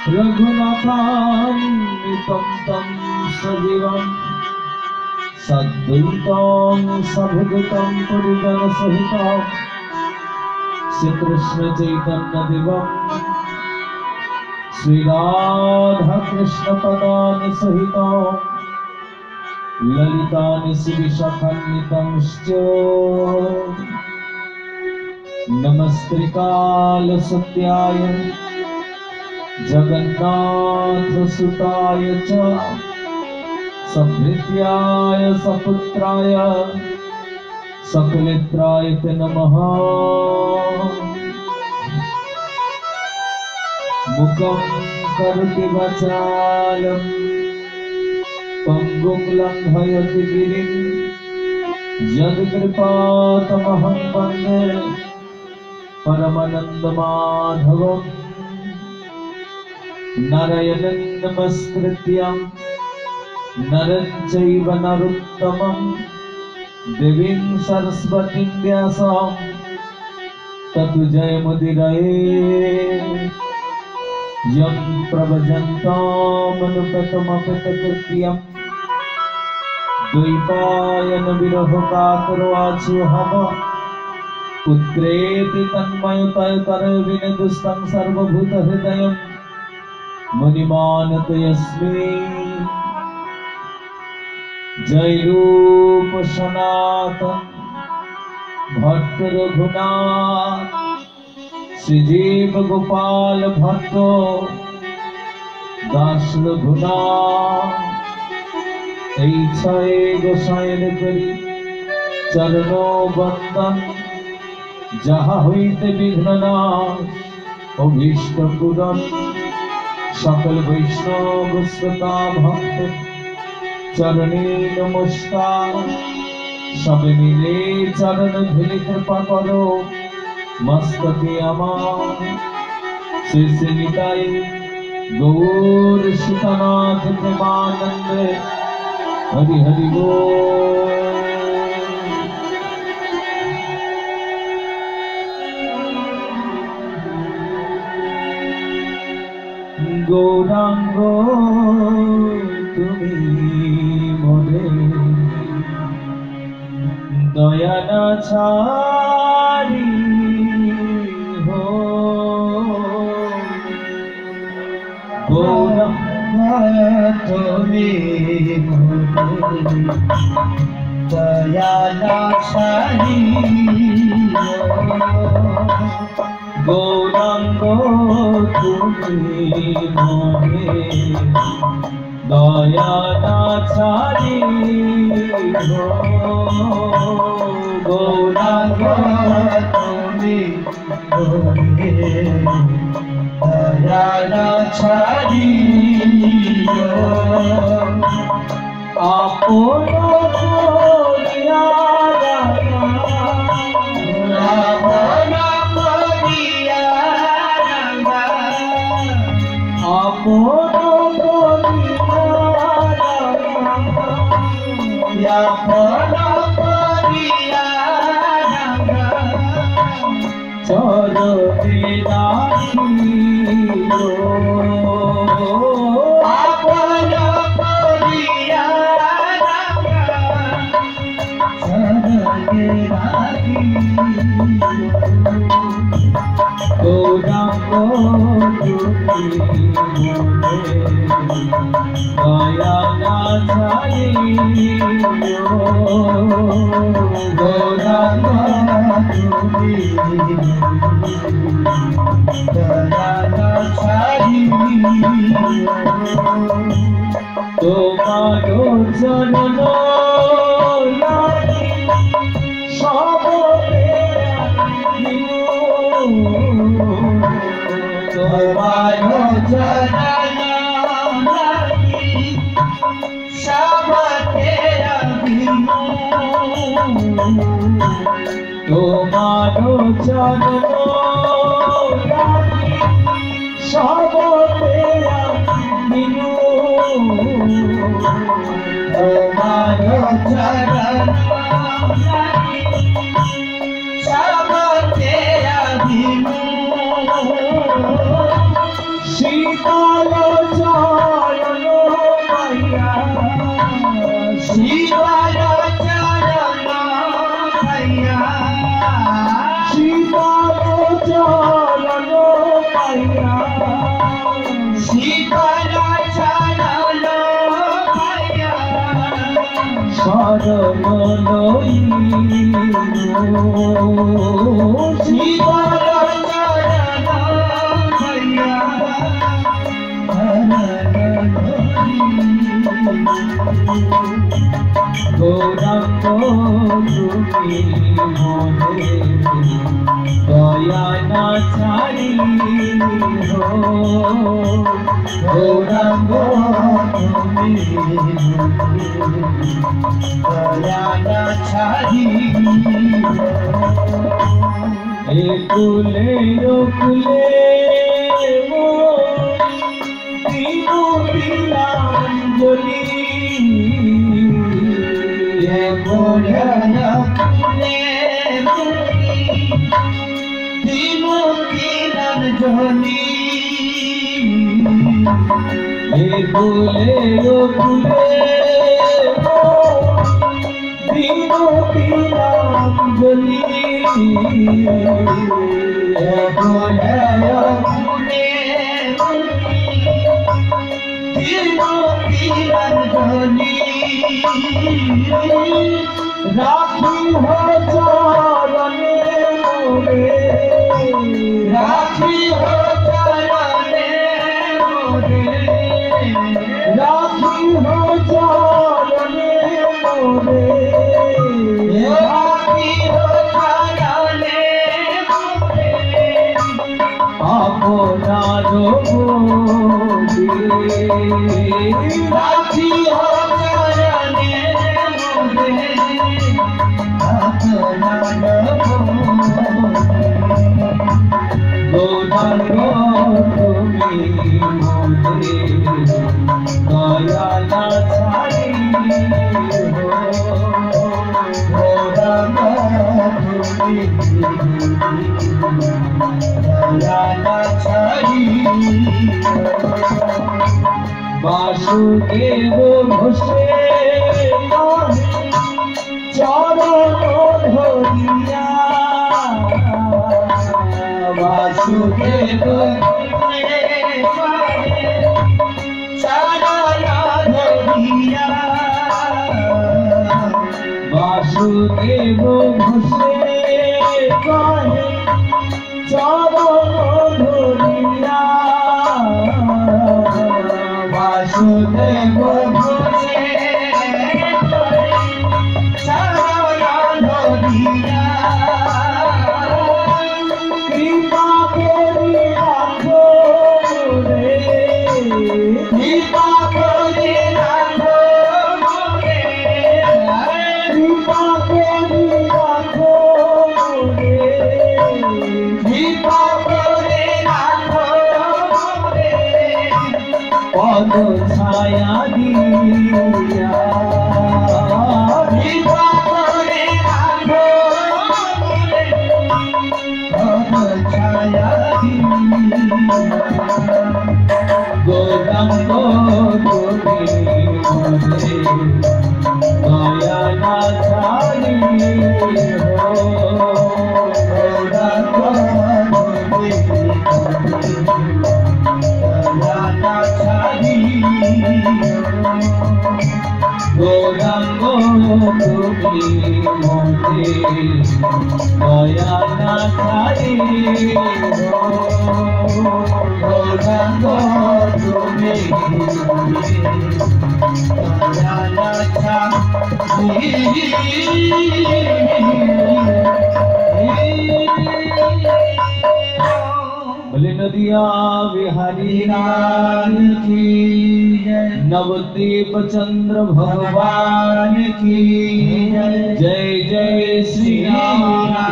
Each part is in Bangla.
रघुनाथान्वितं तं सजीवं सद्वैतं सभुजं परिजनसहितं श्रीकृष्ण चैतन्य देवं श्रीराधा कृष्ण पदानि सहितं ललितानि श्रीविशाखान्वितंश्च नमस्ते कालसत्याय जगन्नाथ सुताय च संभृत्याय सपुत्राय सकलेत्राय ते नमः। मुखं करोति वाचालं पंगुं लंघयति गिरिं यत्कृपातमहं वन्दे परमानन्दमाधवम्। नारायणं नमस्कृत्य नरं चैव नरोत्तमं देवीं सरस्वतीं व्यासं ततो जयमुदीरये। यं प्रव्रजन्तमनुपेतमपेतकृत्यं द्वैपायन विरहकातरो आचुहव पुत्रेति तन्मयतरविनदुस्तं सर्वभूतहृदयं मुनिमानतोऽस्मि। जय रूप सनातन भट्ट रघुनाथ श्रीजीव गोपाल भट्ट दास रघुनाथ এই ছয় গোসাইন করি চরণ বন্দন যাহা হইতে বিঘ্ন নাশ অভীষ্ট পূরণ सकल वैष्णव श्रोता भक्त चरणे नमस्कार। सब मिले चरण धुले कृपा करो मस्तके अमार शेष निताई गौर सुतनाथ प्रेमानंद हरि हरि बोल। गौरांग तुमी मोरे दया न छाड़ी हो। गौरांग तुमी मोरे दया न छाड़ी हो। गौरांग तुमी मोरे दया ना छाड़ी हो। गौरांग तुमी मोरे दया ना छाड़ी हो। आपनो कोरिया दया ना छाड़ी हो। गौरांग तुमी दया ना छाड़ी हो। তোমারো চরণ লাগি সবরে তোমারো চরণ লাগি সবরে তোমারো চরণ লাগি সবরে তোমারো চরণ সবরে शीतल चरण मैया शीतल चरण मैया शीतल चरण मैया शीतल चरण मैया शरणमयी शीतल गौरंग তুমি মনে দয়া না ছাড়ি হো গৌরঙ্গ তুমি দয়া না ছাড়ি এ কুলে ও কুলে বলি बोले ओ बोले दीनों की नाम बोली बोले ओ बोले दीनों की नाम बोली राखी हो चरणे मोरे राखी हो चरणे मोरे राखी हो चरणे मोरे राखी हो चरणे मोरे আপনার রাখি हो চরণে মোরে গৌরাঙ্গ তুমি মোরে দয়া না ছাড়ি গৌরাঙ্গ তুমি দয়া না ছাড়ি বাসুদেব ঘোষে চরণ ধরিয়া বাসুদেব চরণ ধরিয়া বাসুদেব ঘোষে চরণ ধরিয়া বাসুদেব ঘোষে চরণ ধরিয়া কৃপা করি রাখো রে কৃপা করি রাখো রে কৃপা করি রাখো রে কৃপা করে রাখো রে পদ ছায়া দিয়া কৃপা করে রাখো রে পদ ছায়া গৌরাঙ্গ তুমি মোরে দয়া না ছাড়ি হো গৌরাঙ্গ তুমি দয়া না ছাড়ি গৌরাঙ্গ তুমি মোরে দয়া না ছাড়ি গৌরাঙ্গ তুমি দয়া না ছাড়ি बोले नदिया बिहारी लाल की नवदीप चंद्र भगवान की जय जय श्री राम।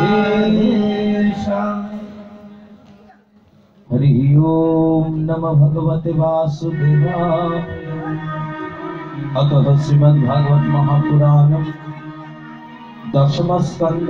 हरि ओम नमः भगवते वासुदेवाय। अतः श्रीमद्भागवत महापुराण दशम स्कंद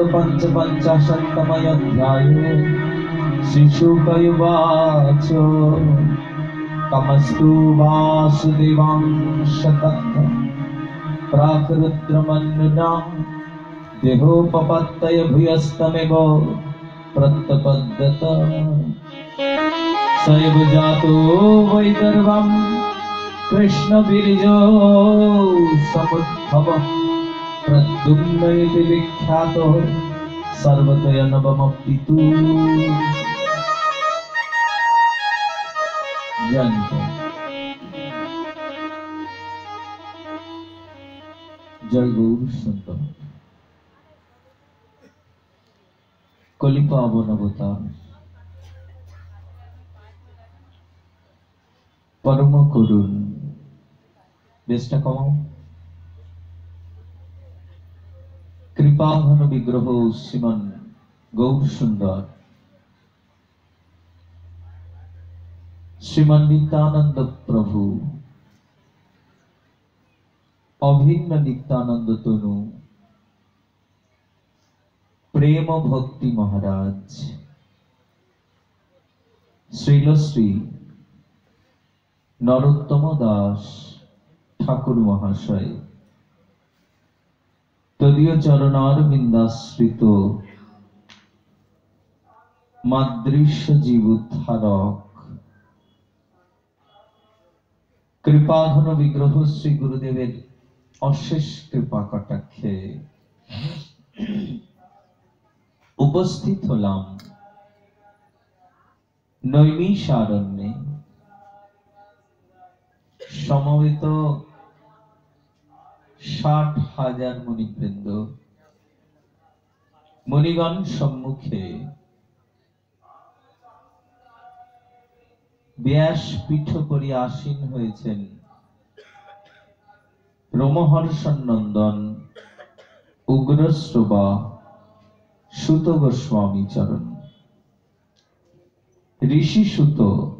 पंचपंचाशत्तमः अध्याय शिशुकयुवाच तमस्तु वासुदेवांश तत्र प्राकृत्रमन्युना देहोपपत्तय भूयस्तमेव प्रत्यपद्यत सैव जातो वैदर्भं कृष्णबीर्यो समुद्भवः प्रद्युम्न इति विख्यातो सर्वतया नवमपितु जय गौर सुंदर कलिपावन अवतार परम करुण बेस्टा कमाओ कृपाघन विग्रह श्रीमान गौर सुंदर श्रीमान नित्यानंद प्रभु अभिन्न नित्यानंद तनु प्रेम भक्ति महाराज श्रील श्री नरोत्तम दास ठाकुर महाशय तदीय चरणार बिंदाश्रित मादृश्य जीवोद्धारक कृपाघन विग्रह श्री गुरुदेवेर अशेष कृपा कटाक्षे उपस्थित हलाम नैमिषारण्ये समवेत 60,000 मुनिवृंद मुनिगण सम्मुखे व्यासपीठ पर आसीन हয়েছেন रोमहर्षण नंदन उग्रश्रवा सुत गोस्वामी चरण ऋषि सुत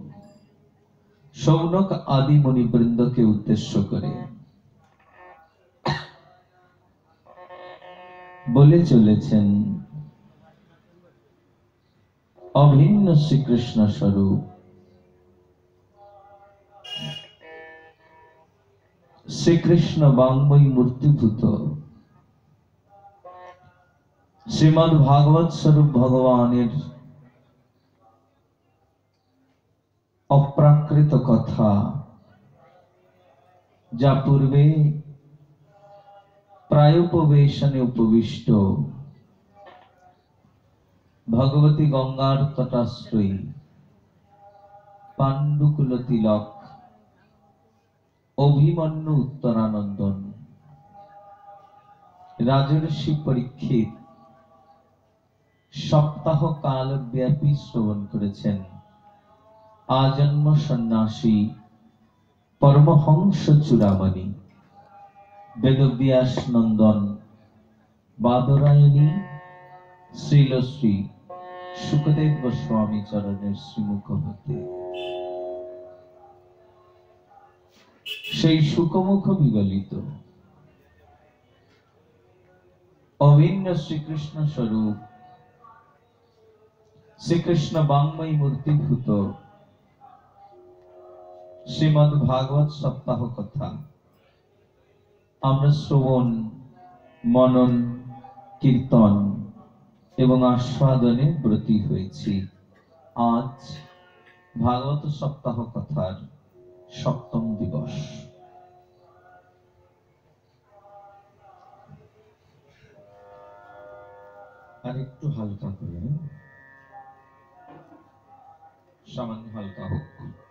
शौनक आदि मुनिवृंद के उद्देश्य करे बोले चलेছেন अभिन्न श्री कृष्ण स्वरूप श्री कृष्ण वांगमयी मूर्तिभूत श्रीमद् भागवत स्वरूप भगवानेर अप्राकृत कथा जा पूर्वे प्रायोपवेशने उपविष्ट भगवती गंगार तटाश्रयी पांडुकुल तिलक अभिमन्यु उत्तरानंदन राजर्षि परीक्षित सप्ताह काल व्यापी श्रवण करेছেন आजन्म सन्यासी परमहंस चूड़ामणि वेदव्यास नंदन बादरायणी श्रील श्री सुखदेव गोस्वामी चरणेर श्रीमुख हते সেই সুখমুখ বিগলিত अभिन्न श्रीकृष्ण स्वरूप श्रीकृष्ण वांगमयी मूर्तिभूत श्रीमद् भागवत सप्ताह कथा आमरा श्रवण मनन कीर्तन एवं आस्वादने ब्रती हয়েছি। आज भागवत सप्ताह कथार सप्तम दिवस। और एक हल्का करे सामान्य हल्का होक।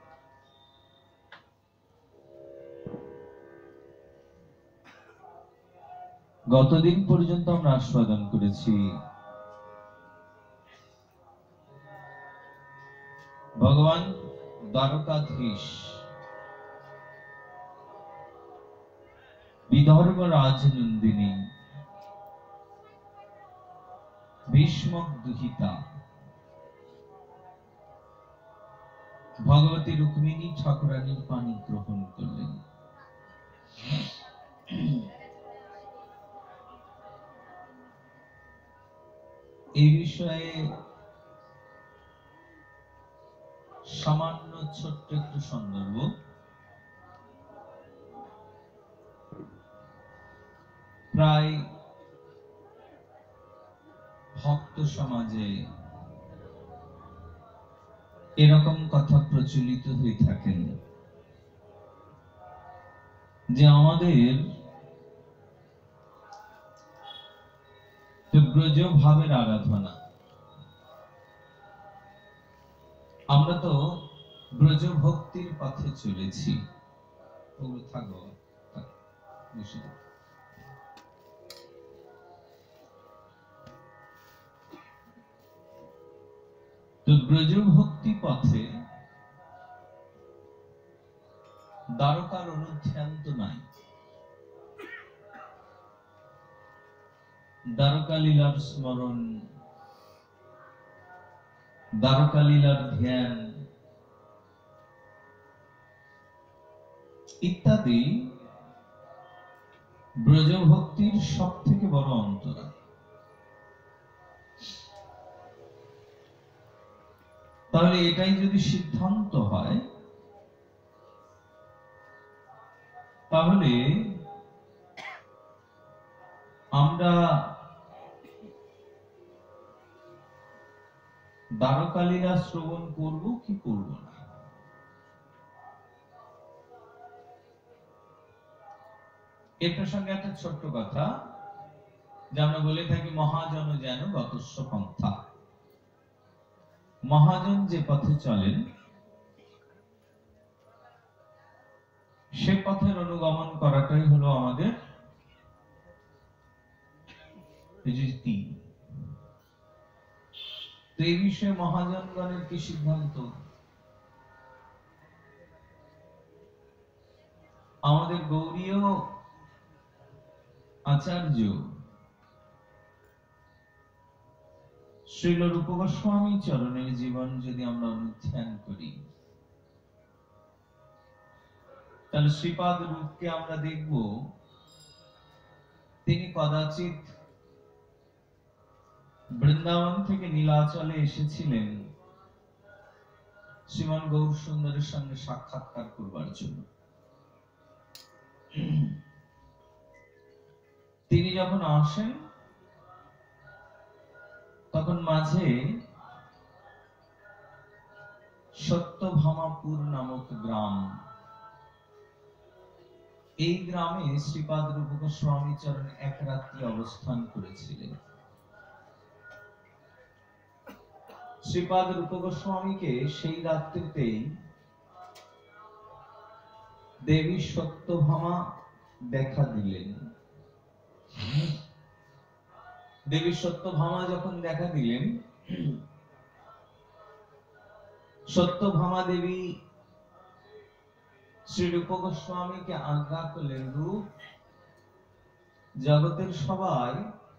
गतदिन पर्यन्त आमरा आस्वादन करेছি भगवान द्वारकाधीश विदर्भ राजनंदिनी भीष्मक दुहिता भगवती रुक्मिणी ठाकुरानीर पानी ग्रहण करलेन। এই বিষয়ে সামান্য ছোট্ট একটু সন্দর্ভ। প্রায় ভক্ত সমাজে এরকম কথা প্রচলিত হয়ে থাকেন যে আমাদের ব্রজ ভাবের আরাধনা, আমরা তো ব্রজ ভক্তির পথে চলেছি। ওগুলো থাকবো, তো ব্রজ ভক্তি পথে দ্বারকার অনুধ্যান তো নাই, দ্বারকা লীলার স্মরণ, দ্বারকা লীলার ধ্যান ইত্যাদি ব্রজ ভক্তির সব থেকে বড় অন্তরা। তাহলে এটাই যদি সিদ্ধান্ত হয়, তাহলে আমরা দ্বারকা লীলা শ্রবণ করব কি করব না? এর প্রসঙ্গে একটা ছোট্ট কথা, যে আমরা বলে থাকি মহাজন যেন গতস্য পন্থা। মহাজন যে পথে চলেন সে পথের অনুগমন করাটাই হলো আমাদের রীতি। তো এই বিষয়ে মহাজনগণের কি সিদ্ধান্ত? আমাদের গৌড়ীয় আচার্য শ্রীল রূপ গোস্বামী চরণের জীবন যদি আমরা অনুধ্যান করি, তাহলে শ্রীপাদ রূপকে আমরা দেখব তিনি কদাচিৎ বৃন্দাবন থেকে নীলাচলে এসেছিলেন শ্রীমান গৌর সুন্দরের সঙ্গে সাক্ষাৎকার করবার জন্য। তিনি যখন আসেন তখন মাঝে সত্যভামাপুর নামক গ্রাম, এই গ্রামে শ্রীপাদ রূপ গোস্বামী চরণ এক রাত্রি অবস্থান করেছিলেন। শ্রীপাদ রূপ গোস্বামীকে সেই রাত্রিতেই দেবী সত্যভামা দেখা দিলেন। দেবী সত্যভামা যখন দেখা দিলেন, সত্যভামা দেবী শ্রী রূপ গোস্বামীকে আজ্ঞা করলেন, রূপ, জগতের সবাই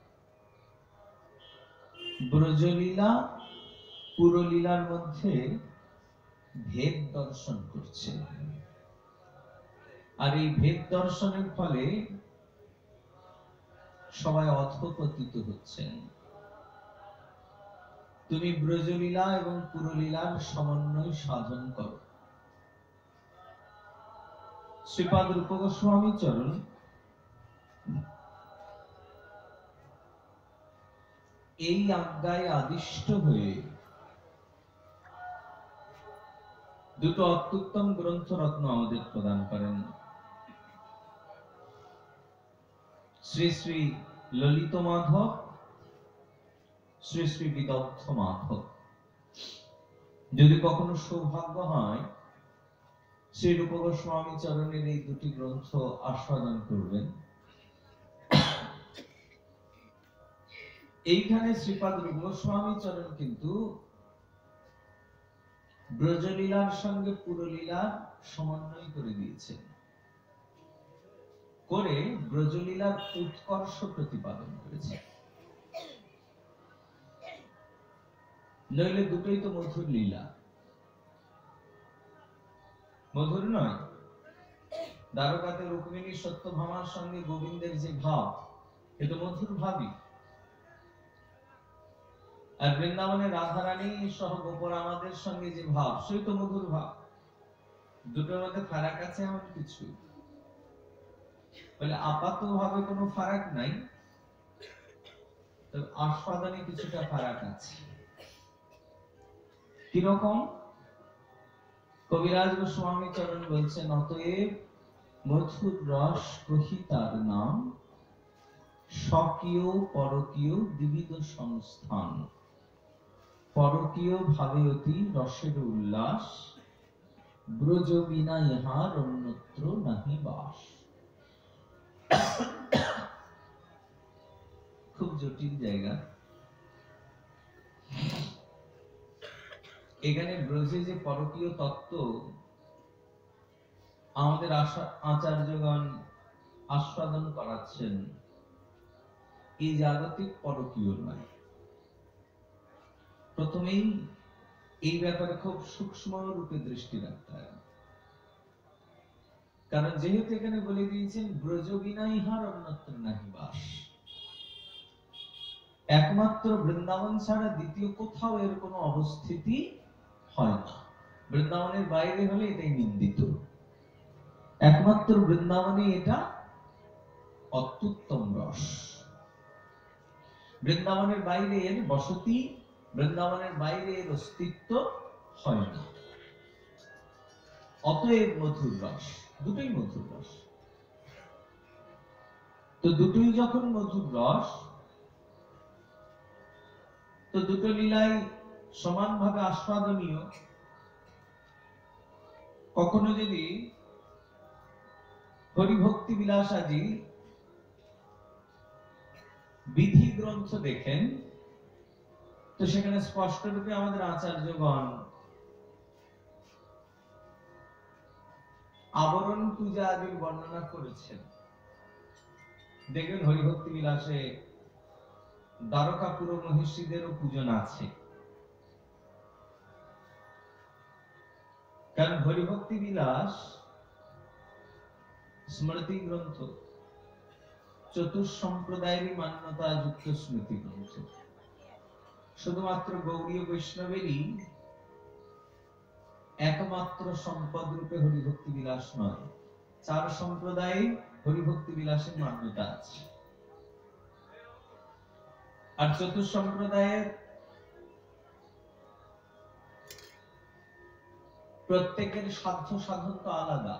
ব্রজলীলা পুরলীলার মধ্যে ভেদ দর্শন করছে, আর এই ভেদ দর্শনের ফলে সবাই অধঃপতিত হচ্ছেন। তুমি ব্রজলীলা এবং পুরলীলার সমন্বয় সাধন করো। শ্রীপাদ রূপ গোস্বামী চরণ এই আজ্ঞায় আদিষ্ট হয়ে দুটো অত্যুত্তম গ্রন্থ রত্ন আমাদের প্রদান করেন। শ্রী শ্রী ললিত মাধব, শ্রী শ্রী বিদগ্ধ মাধব। যদি কখনো সৌভাগ্য হয় শ্রী রূপ গোস্বামী চরণের এই দুটি গ্রন্থ আস্বাদন করবেন। এইখানে শ্রীপাদ রূপ গোস্বামী চরণ কিন্তু ব্রজলীলার সঙ্গে পুরলীলার সমন্বয় করে দিয়েছেন, করে ব্রজলীলার উৎকর্ষ প্রতিপাদন করেছে। নইলে দুটোই তো মধুর লীলা, মধুর নয়? দ্বারকাতে রুক্মিণী সত্যভামার সঙ্গে গোবিন্দের যে ভাব, এটা মধুর ভাবই। আর বৃন্দাবনে রাধারানী সহ গোপরামাদের সঙ্গে যে ভাব, সেই তো মধুর ভাব। দুটোর মধ্যে ফারাক আছে এমন কিছু? বলে আপাতভাবে কোনো ফারাক নাই, তবে আস্বাদনে কিছুটা ফারাক আছে। কিরকম? কবিরাজ গোস্বামী চরণ বলছেন, অতএব মধুর রস কহি তার নাম, স্বকীয় পরকীয় দ্বিবিধ সংস্থান। পরকীয় ভাবে অতি রসের উল্লাস, ব্রজ বিনা ইহার অন্যত্র নাহি বাস। খুব জটিল জায়গা। এখানে ব্রজে যে পরকীয় তত্ত্ব আমাদের আচার্যগণ আস্বাদন করাচ্ছেন, এই জাগতিক পরকীয় নয়। প্রথমেই এই ব্যাপারে খুব সূক্ষ্ম রূপে দৃষ্টি রাখতে হয়। কারণ যেহেতু এখানে বলে দিয়েছেন ব্রজ বিনা ইহার অন্যত্র নাহি বাস, একমাত্র বৃন্দাবন ছাড়া দ্বিতীয় কোথাও এর কোনো অবস্থিতি হয় না। বৃন্দাবনের বাইরে হলে এটাই নিন্দিত, একমাত্র বৃন্দাবনে এটা অত্যুত্তম রস। বৃন্দাবনের বাইরে এর বসতি, বৃন্দাবনের বাইরে এর অস্তিত্ব হয় না। অতএব মধুর রস, দুটোই মধুর রস। তো দুটোই যখন মধুর রস, তো দুটো লীলাই সমানভাবে আস্বাদনীয়। কখনো যদি হরিভক্তি বিলাসাদি বিধি গ্রন্থ দেখেন, তো সেখানে স্পষ্ট রূপে আমাদের আচার্যগণ আবরণ পূজা আদির বর্ণনা করেছেন। দেখবেন হরিভক্তি বিলাসে দ্বারকাপুর মহিষীদেরও পূজন আছে। কারণ হরিভক্তি বিলাস স্মৃতি গ্রন্থ, চতুর্সম্প্রদায়েরই মান্যতা যুক্ত স্মৃতি গ্রন্থ। শুধুমাত্র গৌড়ীয় বৈষ্ণবেরই একমাত্র সম্পদ রূপে হরিভক্তি বিলাস নয়, চার সম্প্রদায়ে হরিভক্তি বিলাসের মান্যতা আছে। আর চতুর্সম্প্রদায়ের প্রত্যেকের সাধ্য সাধন তো আলাদা,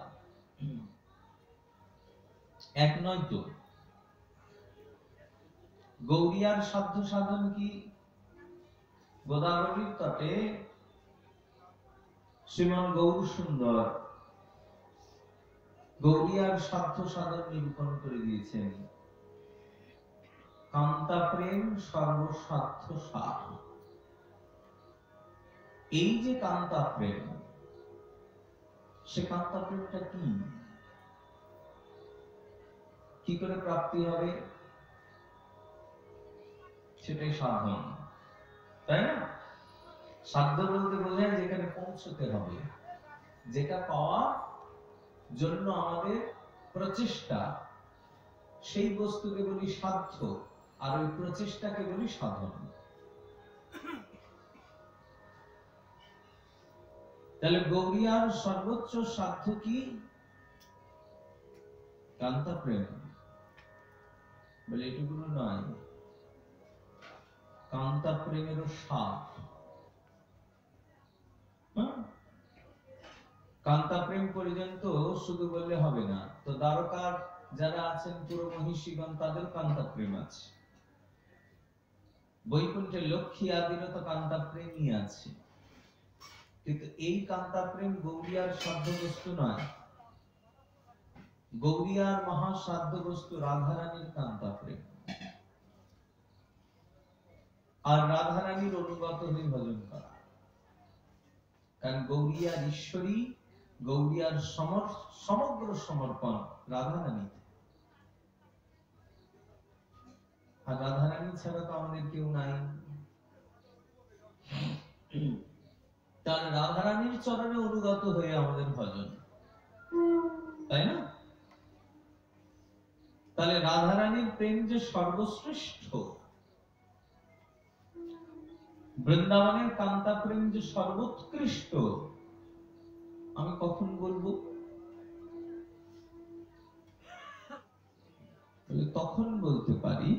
এক নয় তো। গৌড়িয়ার সাধ্য সাধন কি? গোদাবরীর তটে শ্রীমান গৌর সুন্দর গৌড়িয়ার সাধ্য সাধন নিরূপণ করে দিয়েছেন। কান্তা প্রেম সর্বসাধ্য সার। এই যে কান্তা প্রেম, সে কান্তা প্রেমটা কি করে প্রাপ্তি হবে? সেটাই সাধন, তাই না? সাধ্য বলতে বোঝায় যেখানে পৌঁছতে হবে, যেটা পাওয়ার জন্য আমাদের প্রচেষ্টা, সেই বস্তুকে বলি সাধ্য, আর ওই প্রচেষ্টাকে বলি সাধন। তাহলে গৌড়িয়ার সর্বোচ্চ সাধ্য কি? কান্তা প্রেম। বলে এটুকু নয়, কান্তা প্রেমেরও স্বাদ। কান্তা প্রেম পর্যন্ত শুধু বললে হবে না। তো দ্বারকার যারা আছেন পুরো মহিষীগণ, তাদের কান্তা প্রেম আছে। বৈকুণ্ঠের লক্ষ্মী আদিরও তো কান্তা প্রেমই আছে। কিন্তু এই কান্তা প্রেম গৌড়িয়ার সাধ্য বস্তু নয়। গৌড়িয়ার মহাসাধ্য বস্তু রাধারানীর কান্তা প্রেম। আর রাধারানীর অনুগত হয়ে ভজন করা। কারণ গৌড়িয়ার ঈশ্বরী, গৌড়িয়ার সমগ্র সমর্পণ রাধারানী। আর রাধারানী ছাড়া তো আমাদের কেউ নাই। তার রাধারানীর চরণে অনুগত হয়ে আমাদের ভজন, তাই না? তাহলে রাধারানীর প্রেম যে সর্বশ্রেষ্ঠ, বৃন্দাবনের কান্তা প্রেম যে সর্বোৎকৃষ্ট, আমি কখন বলবো? তখন বলতে পারি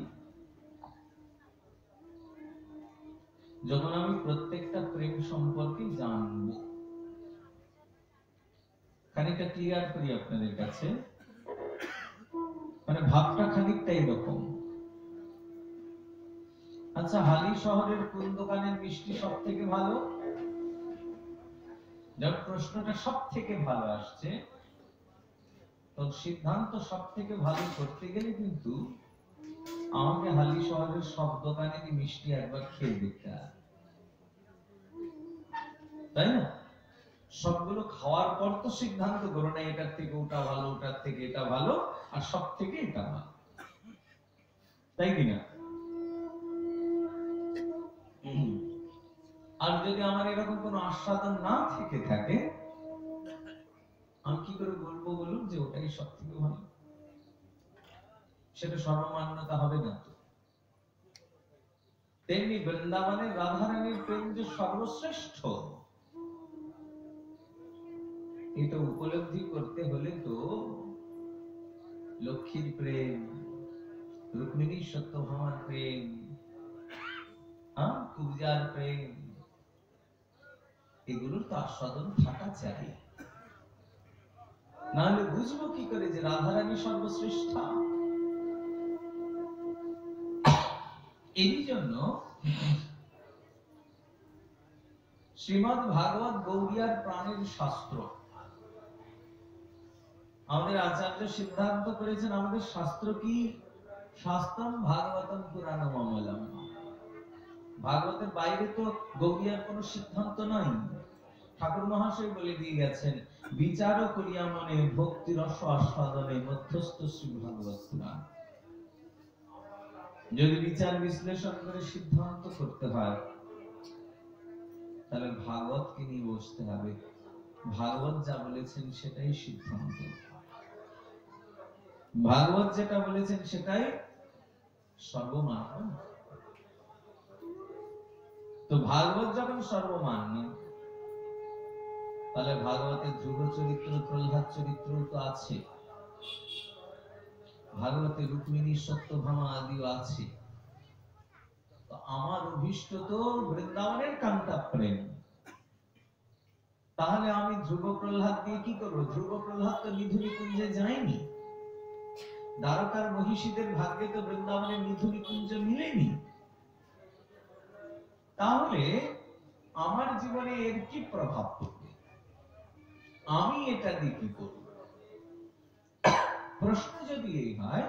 যখন আমি প্রত্যেকটা প্রেম সম্পর্কে জানবো। খানিকটা ক্লিয়ার করি আপনাদের কাছে, মানে ভাবটা খানিকটা এরকম। আচ্ছা, হালি শহরের কোন দোকানের মিষ্টি সব থেকে ভালো? যখন প্রশ্নটা সব থেকে ভালো আসছে, তো সিদ্ধান্ত সব থেকে ভালো করতে গেলে কিন্তু আমাকে হালি শহরের সব দোকানেরই মিষ্টি একবার খেয়ে দেখতে হবে, তাই না? সবগুলো খাওয়ার পর তো সিদ্ধান্ত করো না এটার থেকে ওটা ভালো, ওটার থেকে এটা ভালো, আর সব থেকে এটা ভালো, তাই কিনা? আর যদি আমার এরকম কোনো আস্বাদন না থেকে থাকে, আমি কি করে বলবো বলুন যে ওটাই সব থেকে ভালো? সেটা সর্বমান্যতা হবে না তো। তেমনি বৃন্দাবনের রাধারানীর প্রেম যে সর্বশ্রেষ্ঠ, এটা উপলব্ধি করতে হলে তো লক্ষ্মীর প্রেম, রুক্মিণী সত্যভামার প্রেম, কুবজার প্রেম, এগুলোর তো আস্বাদন থাকা চাই, নাহলে বুঝবো কি করে যে রাধারানী সর্বশ্রেষ্ঠ? এই জন্য শ্রীমদ্ ভাগবত গৌড়িয়ার প্রাণের শাস্ত্র। আমাদের আচার্য সিদ্ধান্ত করেছেন আমাদের শাস্ত্র কি? শাস্ত্রম ভাগবতম পুরাণম অমলম। ভাগবতের বাইরে তো গৌড়িয়ার কোনো সিদ্ধান্ত নয়। ঠাকুর মহাশয় বলে দিয়ে গেছেন, বিচার করিয়া মনে ভক্তি রস আস্বাদনে মধ্যস্থ শ্রী ভাগবত পুরাণ। যদি বিচার বিশ্লেষণ করে সিদ্ধান্ত করতে হয়, তাহলে ভাগবতকে নিয়ে বসতে হবে। ভাগবত যা বলেছেন সেটাই সিদ্ধান্ত, ভাগবত যেটা বলেছেন সেটাই সর্বমান্য। তো ভাগবত যখন সর্বমান্য, তাহলে ভাগবতের ধ্রুব চরিত্র, প্রহ্লাদ চরিত্র তো আছে, ভাগবতে রুক্মিণী সত্যভামা আদিও আছে। তো আমার অভীষ্ট তো বৃন্দাবনের কান্তা প্রেম, তাহলে আমি ধ্রুব প্রহ্লাদ দিয়ে কি করবো? ধ্রুব প্রহ্লাদ তো নিধুনি কুঞ্জে যায়নি, দ্বারকার মহিষীদের ভাগ্যে তো বৃন্দাবনের নিধুনি কুঞ্জ মিলেনি। তাহলে আমার জীবনে এর কি প্রভাব পড়বে? আমি এটা দিয়ে কি করব? প্রশ্ন যদি এই হয়,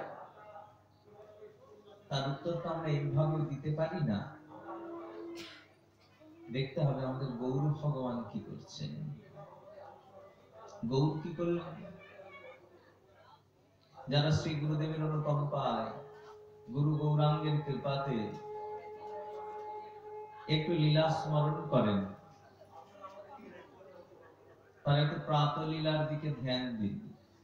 তার উত্তর তো আমরা এইভাবে দিতে পারি না। দেখতে হবে আমাদের গৌর ভগবান কি করছেন। গৌর কি করলেন? যারা শ্রী গুরুদেবের অনুকম্পায়, গুরু গৌরাঙ্গের কৃপাতে একটু লীলা স্মরণ করেন, তারা একটু প্রাত লীলার দিকে ধ্যান দিন।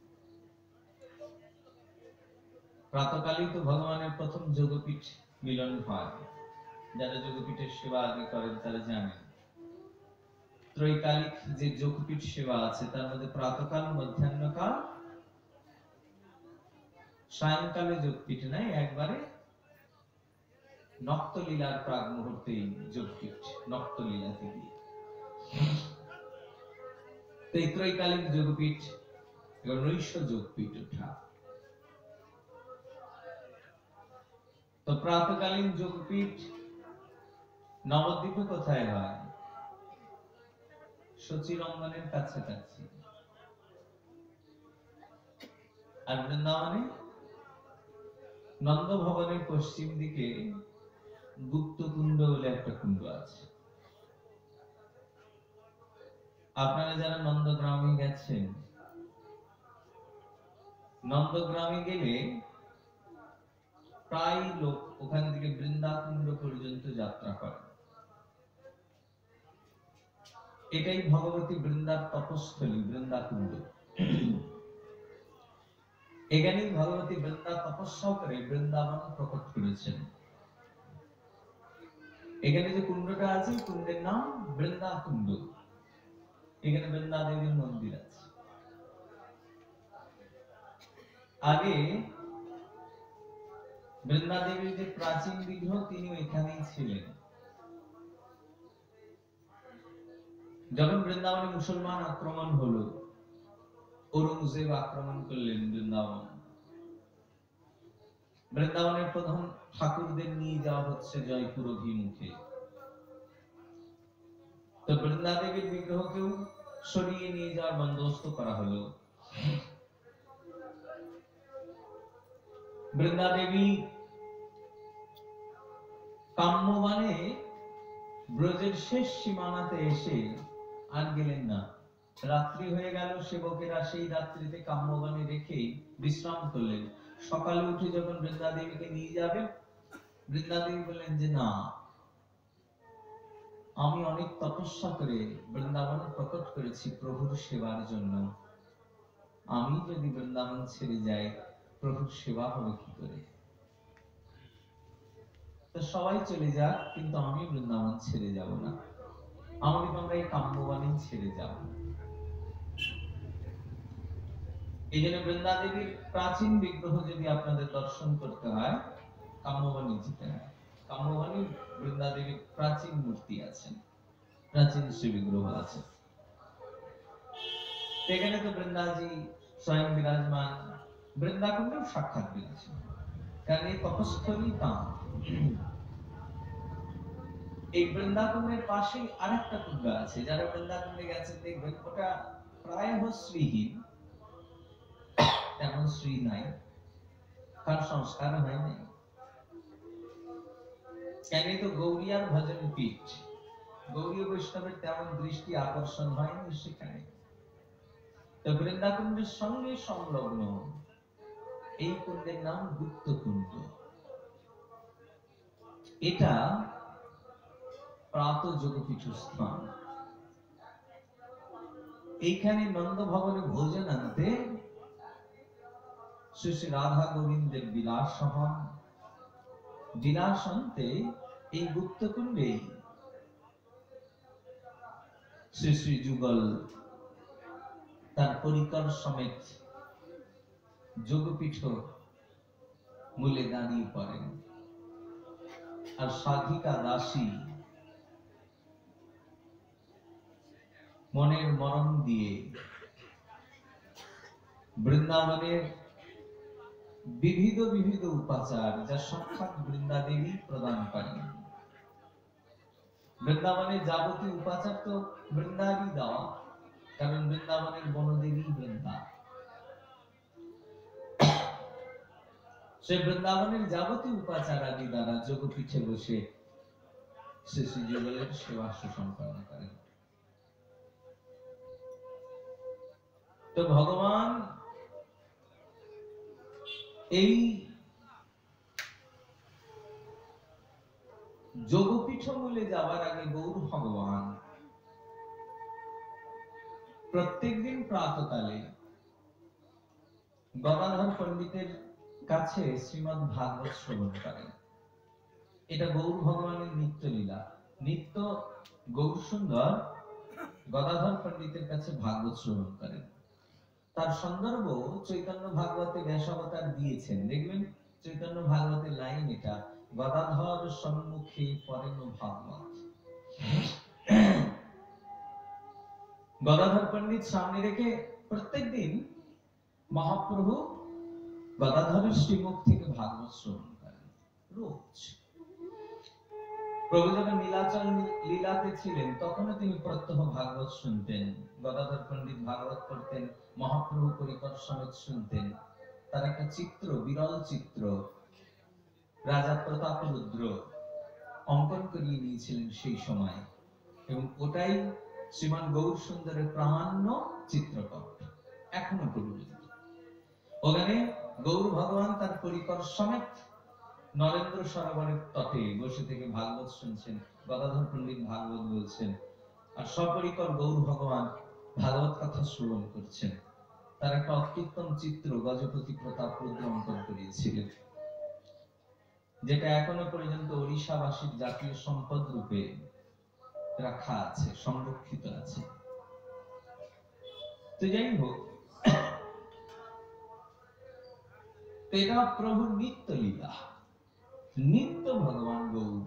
প্রাতকালই তো ভগবানের প্রথম যোগপীঠ মিলন হয়। যারা যোগপীঠের সেবা আদি করেন তারা জানেন, ত্রৈকালিক যে যোগপীঠ সেবা আছে তার মধ্যে প্রাতকাল, মধ্যাহ্নকাল, সায়ংকালে যোগপীঠ নাই, একবারে নক্তলীলার প্রাগ মুহূর্তে যোগপীঠ, নক্তলীলা থেকে। ত্রৈকালিক যোগপীঠ এবং নৈশ যোগপীঠ ওঠা। তো প্রাতকালীন যোগপীঠ নবদ্বীপে কোথায় হয়? সচিরঙ্গনের কাছাকাছি। আর বৃন্দাবনে নন্দ ভবনের পশ্চিম দিকে গুপ্ত কুণ্ড বলে একটা কুণ্ড আছে। আপনারা যারা নন্দগ্রামে গেছেন, নন্দগ্রামে গেলে প্রায় লোক ওখান থেকে বৃন্দাকুণ্ড পর্যন্ত যাত্রা করে। এটাই ভগবতী বৃন্দার তপস্থলী, বৃন্দাকুণ্ড। এখানেই ভগবতী বৃন্দা তপস্যা করে বৃন্দাবন প্রকট করেছেন। এখানে যে কুণ্ডটা আছে, কুণ্ডের নাম বৃন্দাকুণ্ড। এখানে বৃন্দা দেবীর মন্দির আছে। আগে বৃন্দা দেবীর যে প্রাচীন বিগ্রহ তিনি এখানেই ছিলেন। যখন বৃন্দাবনে মুসলমান আক্রমণ হলো, ঔরঙ্গজেব আক্রমণ করলেন বৃন্দাবন, বৃন্দাবনের প্রধান ঠাকুরদের নিয়ে যাওয়া হচ্ছে জয়পুর অভিমুখে। তো বৃন্দা দেবীর বিগ্রহকেও সরিয়ে নিয়ে যাওয়ার বন্দোবস্ত করা হলো। বৃন্দা দেবী কাম্যবানে ব্রজের শেষ সীমানাতে এসে আর গেলেন না। রাত্রি হয়ে গেল, সেবকেরা সেই রাত্রিতে কাম্যবানে রেখে বিশ্রাম করলেন। সকালে উঠে যখন বৃন্দা দেবীকে নিয়ে যাবেন, বৃন্দা দেবী বললেন যে না, আমি অনেক তপস্যা করে বৃন্দাবন প্রকট করেছি প্রভুর সেবার জন্য, আমি যদি বৃন্দাবন ছেড়ে যাই প্রভুর সেবা হবে কি করে? তো সবাই চলে যাক, কিন্তু আমি বৃন্দাবন ছেড়ে যাব না, আমাকে তোমরা এই কাম্যবাণী ছেড়ে যাও। এই জন্য বৃন্দা দেবীর প্রাচীন বিগ্রহ যদি আপনাদের দর্শন করতে হয়, কাম্যবাণী যেতে হয়। কাম্যবাণী বৃন্দা দেবীর প্রাচীন মূর্তি আছে, প্রাচীন শ্রী বিগ্রহ আছে। সেখানে তো বৃন্দাজি স্বয়ং বিরাজমান, বৃন্দাকুণ্ডেও সাক্ষাৎ বিরাজমান, কারণ এই তপস্থলী তা। এই বৃন্দাকুণ্ডের পাশেই আরেকটা কুণ্ড আছে, যারা বৃন্দাকুণ্ডে গেছেন দেখবেন ওটা প্রায় শ্রীহীন, তেমন শ্রী নাই, কার সংস্কার হয় নাই। কেন তো গৌরীয়ার ভজন পীঠ, গৌরী বৈষ্ণবের তেমন দৃষ্টি আকর্ষণ হয়নি সেখানে। তো বৃন্দাকুণ্ডের সঙ্গে সংলগ্ন এই কুণ্ডের নাম গুপ্ত কুণ্ড। এটা প্রাত যোগপীঠ স্থান। এইখানে নন্দ ভবনে ভোজন আনতে শ্রী শ্রী রাধা গোবিন্দের বিলাস হন। বিলাস আনতে এই গুপ্ত কুণ্ডে শ্রী শ্রী যুগল তার পরিকর সমেত যোগপীঠ মূলে দাঁড়িয়ে পড়েন। আর সাধিকা দাসী মনের মরণ দিয়ে বৃন্দাবনের বিবিধ বিবিধ উপাচার, যা সাক্ষাৎ বৃন্দা দেবী প্রদান করেন। বৃন্দাবনের যাবতীয় উপাচার তো বৃন্দারই দেওয়া, কারণ বৃন্দাবনের বনদেবী বৃন্দা। সে বৃন্দাবনের যাবতীয় উপাচার আদি দ্বারা যোগপীঠে বসে শ্রী শ্রী যুগলের সেবা সুসম্পন্ন করেন। তো ভগবান এই যোগপীঠ মূলে যাবার আগে গৌর ভগবান প্রত্যেকদিন প্রাতকালে গদাধর পণ্ডিতের কাছে শ্রীমদ্ ভাগবত শ্রবণ করেন। এটা গৌর ভগবানের নিত্য লীলা। নিত্য গৌর সুন্দর গদাধর পণ্ডিতের কাছে ভাগবত শ্রবণ করেন। তার সন্দর্ভ চৈতন্য ভাগবতে ব্যাসাবতার দিয়েছেন। দেখবেন চৈতন্য ভাগবতের লাইন এটা, গদাধর সম্মুখে পরেন ভাগবত। গদাধর পণ্ডিত সামনে রেখে প্রত্যেকদিন মহাপ্রভু গদাধরের শ্রীমুখ থেকে ভাগবত শ্রবণ করেন রোজ। প্রভু যখন নীলাচল লীলাতে ছিলেন তখনও তিনি প্রত্যহ ভাগবত শুনতেন। গদাধর পণ্ডিত ভাগবত পড়তেন, মহাপ্রভু পরিকর সমেত শুনতেন। তার একটা চিত্র, বিরল চিত্র রাজা প্রতাপরুদ্র অঙ্কন করিয়ে নিয়েছিলেন সেই সময়, এবং ওটাই শ্রীমান গৌর সুন্দরের প্রামাণ্য চিত্রপট এখনো পর্যন্ত। ওখানে গৌর ভগবান তার পরিকর সমেত নরেন্দ্র সরোবরের তটে বসে থেকে ভাগবত শুনছেন। গদাধর পণ্ডিত ভাগবত বলছেন, আর সপরিকর গৌর ভগবান ভাগবত কথা শ্রবণ করছেন। তার একটা অত্যুত্তম চিত্র গজপতি প্রতাপরুদ্র অঙ্কন করিয়েছিলেন, যেটা এখনো পর্যন্ত ওড়িশাবাসীর জাতীয় সম্পদ রূপে রাখা আছে, সংরক্ষিত আছে। তো যাই হোক, এটা প্রভুর নিত্য লীলা, নিত্য ভগবান গৌর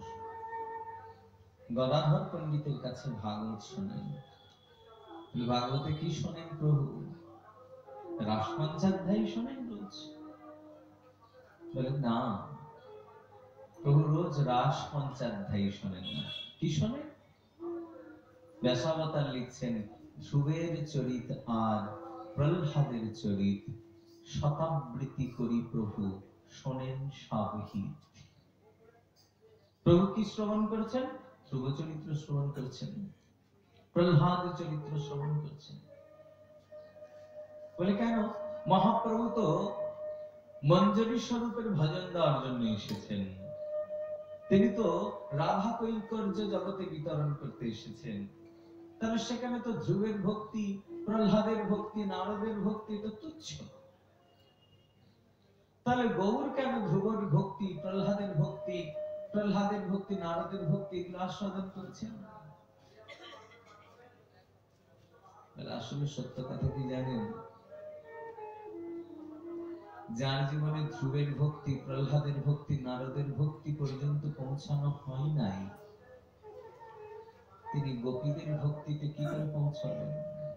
গদাধর পণ্ডিতের কাছে ভাগবত শোনেন। ভাগবতে কি শোনেন প্রভু? রাসমঞ্চাধ্যায়ী শোনেন রোজ? বলেন না, প্রভু রোজ রাসমঞ্চাধ্যায়ী শোনেন না। কি শোনেন? ব্যাসাবতার লিখছেন, ধ্রুবের চরিত আর প্রহ্লাদের চরিত শতাবৃত্তি করি প্রভু শোনেন সাবহিত। প্রভু কি শ্রবণ করেছেন? ধ্রুব চরিত্র শ্রবণ করছেন, প্রহ্লাদ চরিত্র শ্রবণ করছেন। বলে কেন? মহাপ্রভু তো মঞ্জরি স্বরূপের ভজন দেওয়ার জন্য এসেছেন, তিনি তো রাধা কৈঙ্কর্য জগতে বিতরণ করতে এসেছেন। তাহলে সেখানে তো ধ্রুবের ভক্তি, প্রহ্লাদের ভক্তি, নারদের ভক্তি তো তুচ্ছ। তাহলে গৌর কেন ধ্রুবের ভক্তি, প্রহ্লাদের ভক্তি, নারদের ভক্তি এগুলো আস্বাদন করছেন? আসলে সত্য কথা কি জানেন? যার জীবনে ধ্রুবের ভক্তি, প্রহ্লাদের ভক্তি, নারদের ভক্তি পর্যন্ত পৌঁছানো হয় নাই, তিনি গোপীদের ভক্তিতে কি করে পৌঁছাবেন?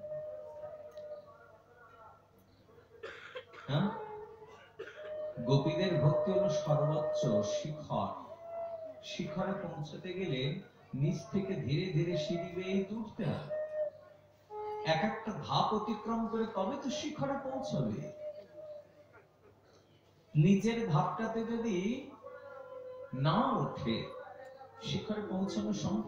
হ্যাঁ, গোপীদের ভক্তি হলো সর্বোচ্চ শিখর। শিখরে পৌঁছতে গেলে নিচ থেকে ধীরে ধীরে সিঁড়ি বেয়ে উঠতে হবে, এক একটা ধাপ অতিক্রম করে তবে তো শিখরে পৌঁছবে। নিচের ধাপটাতে যদি না ওঠে শিখরে পৌঁছানো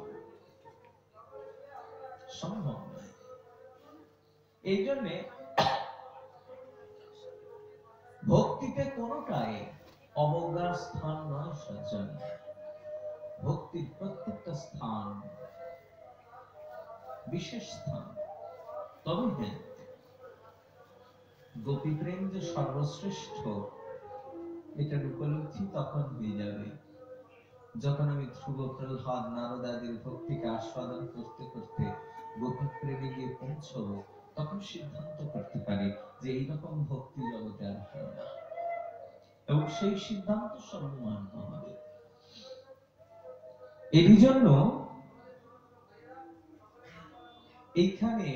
সম্ভব নয়। এই জন্য ভক্তিতে কোনটাই অবজ্ঞার স্থান নয় সজ্জন। ভক্তির প্রত্যেকটা স্থান বিশেষ স্থান। তবে হ্যাঁ, গোপী প্রেম যে সর্বশ্রেষ্ঠ এটার উপলব্ধি তখন হয়ে যাবে যখন আমি ধ্রুব, প্রহ্লাদ, নারদাদের ভক্তিকে আস্বাদন করতে করতে গোপী প্রেমে গিয়ে পৌঁছবো। তখন সিদ্ধান্ত করতে পারি যে এইরকম ভক্তি জগতে আর হয় না, এবং সেই সিদ্ধান্ত সর্বমান্য হবে। এই জন্য এইখানে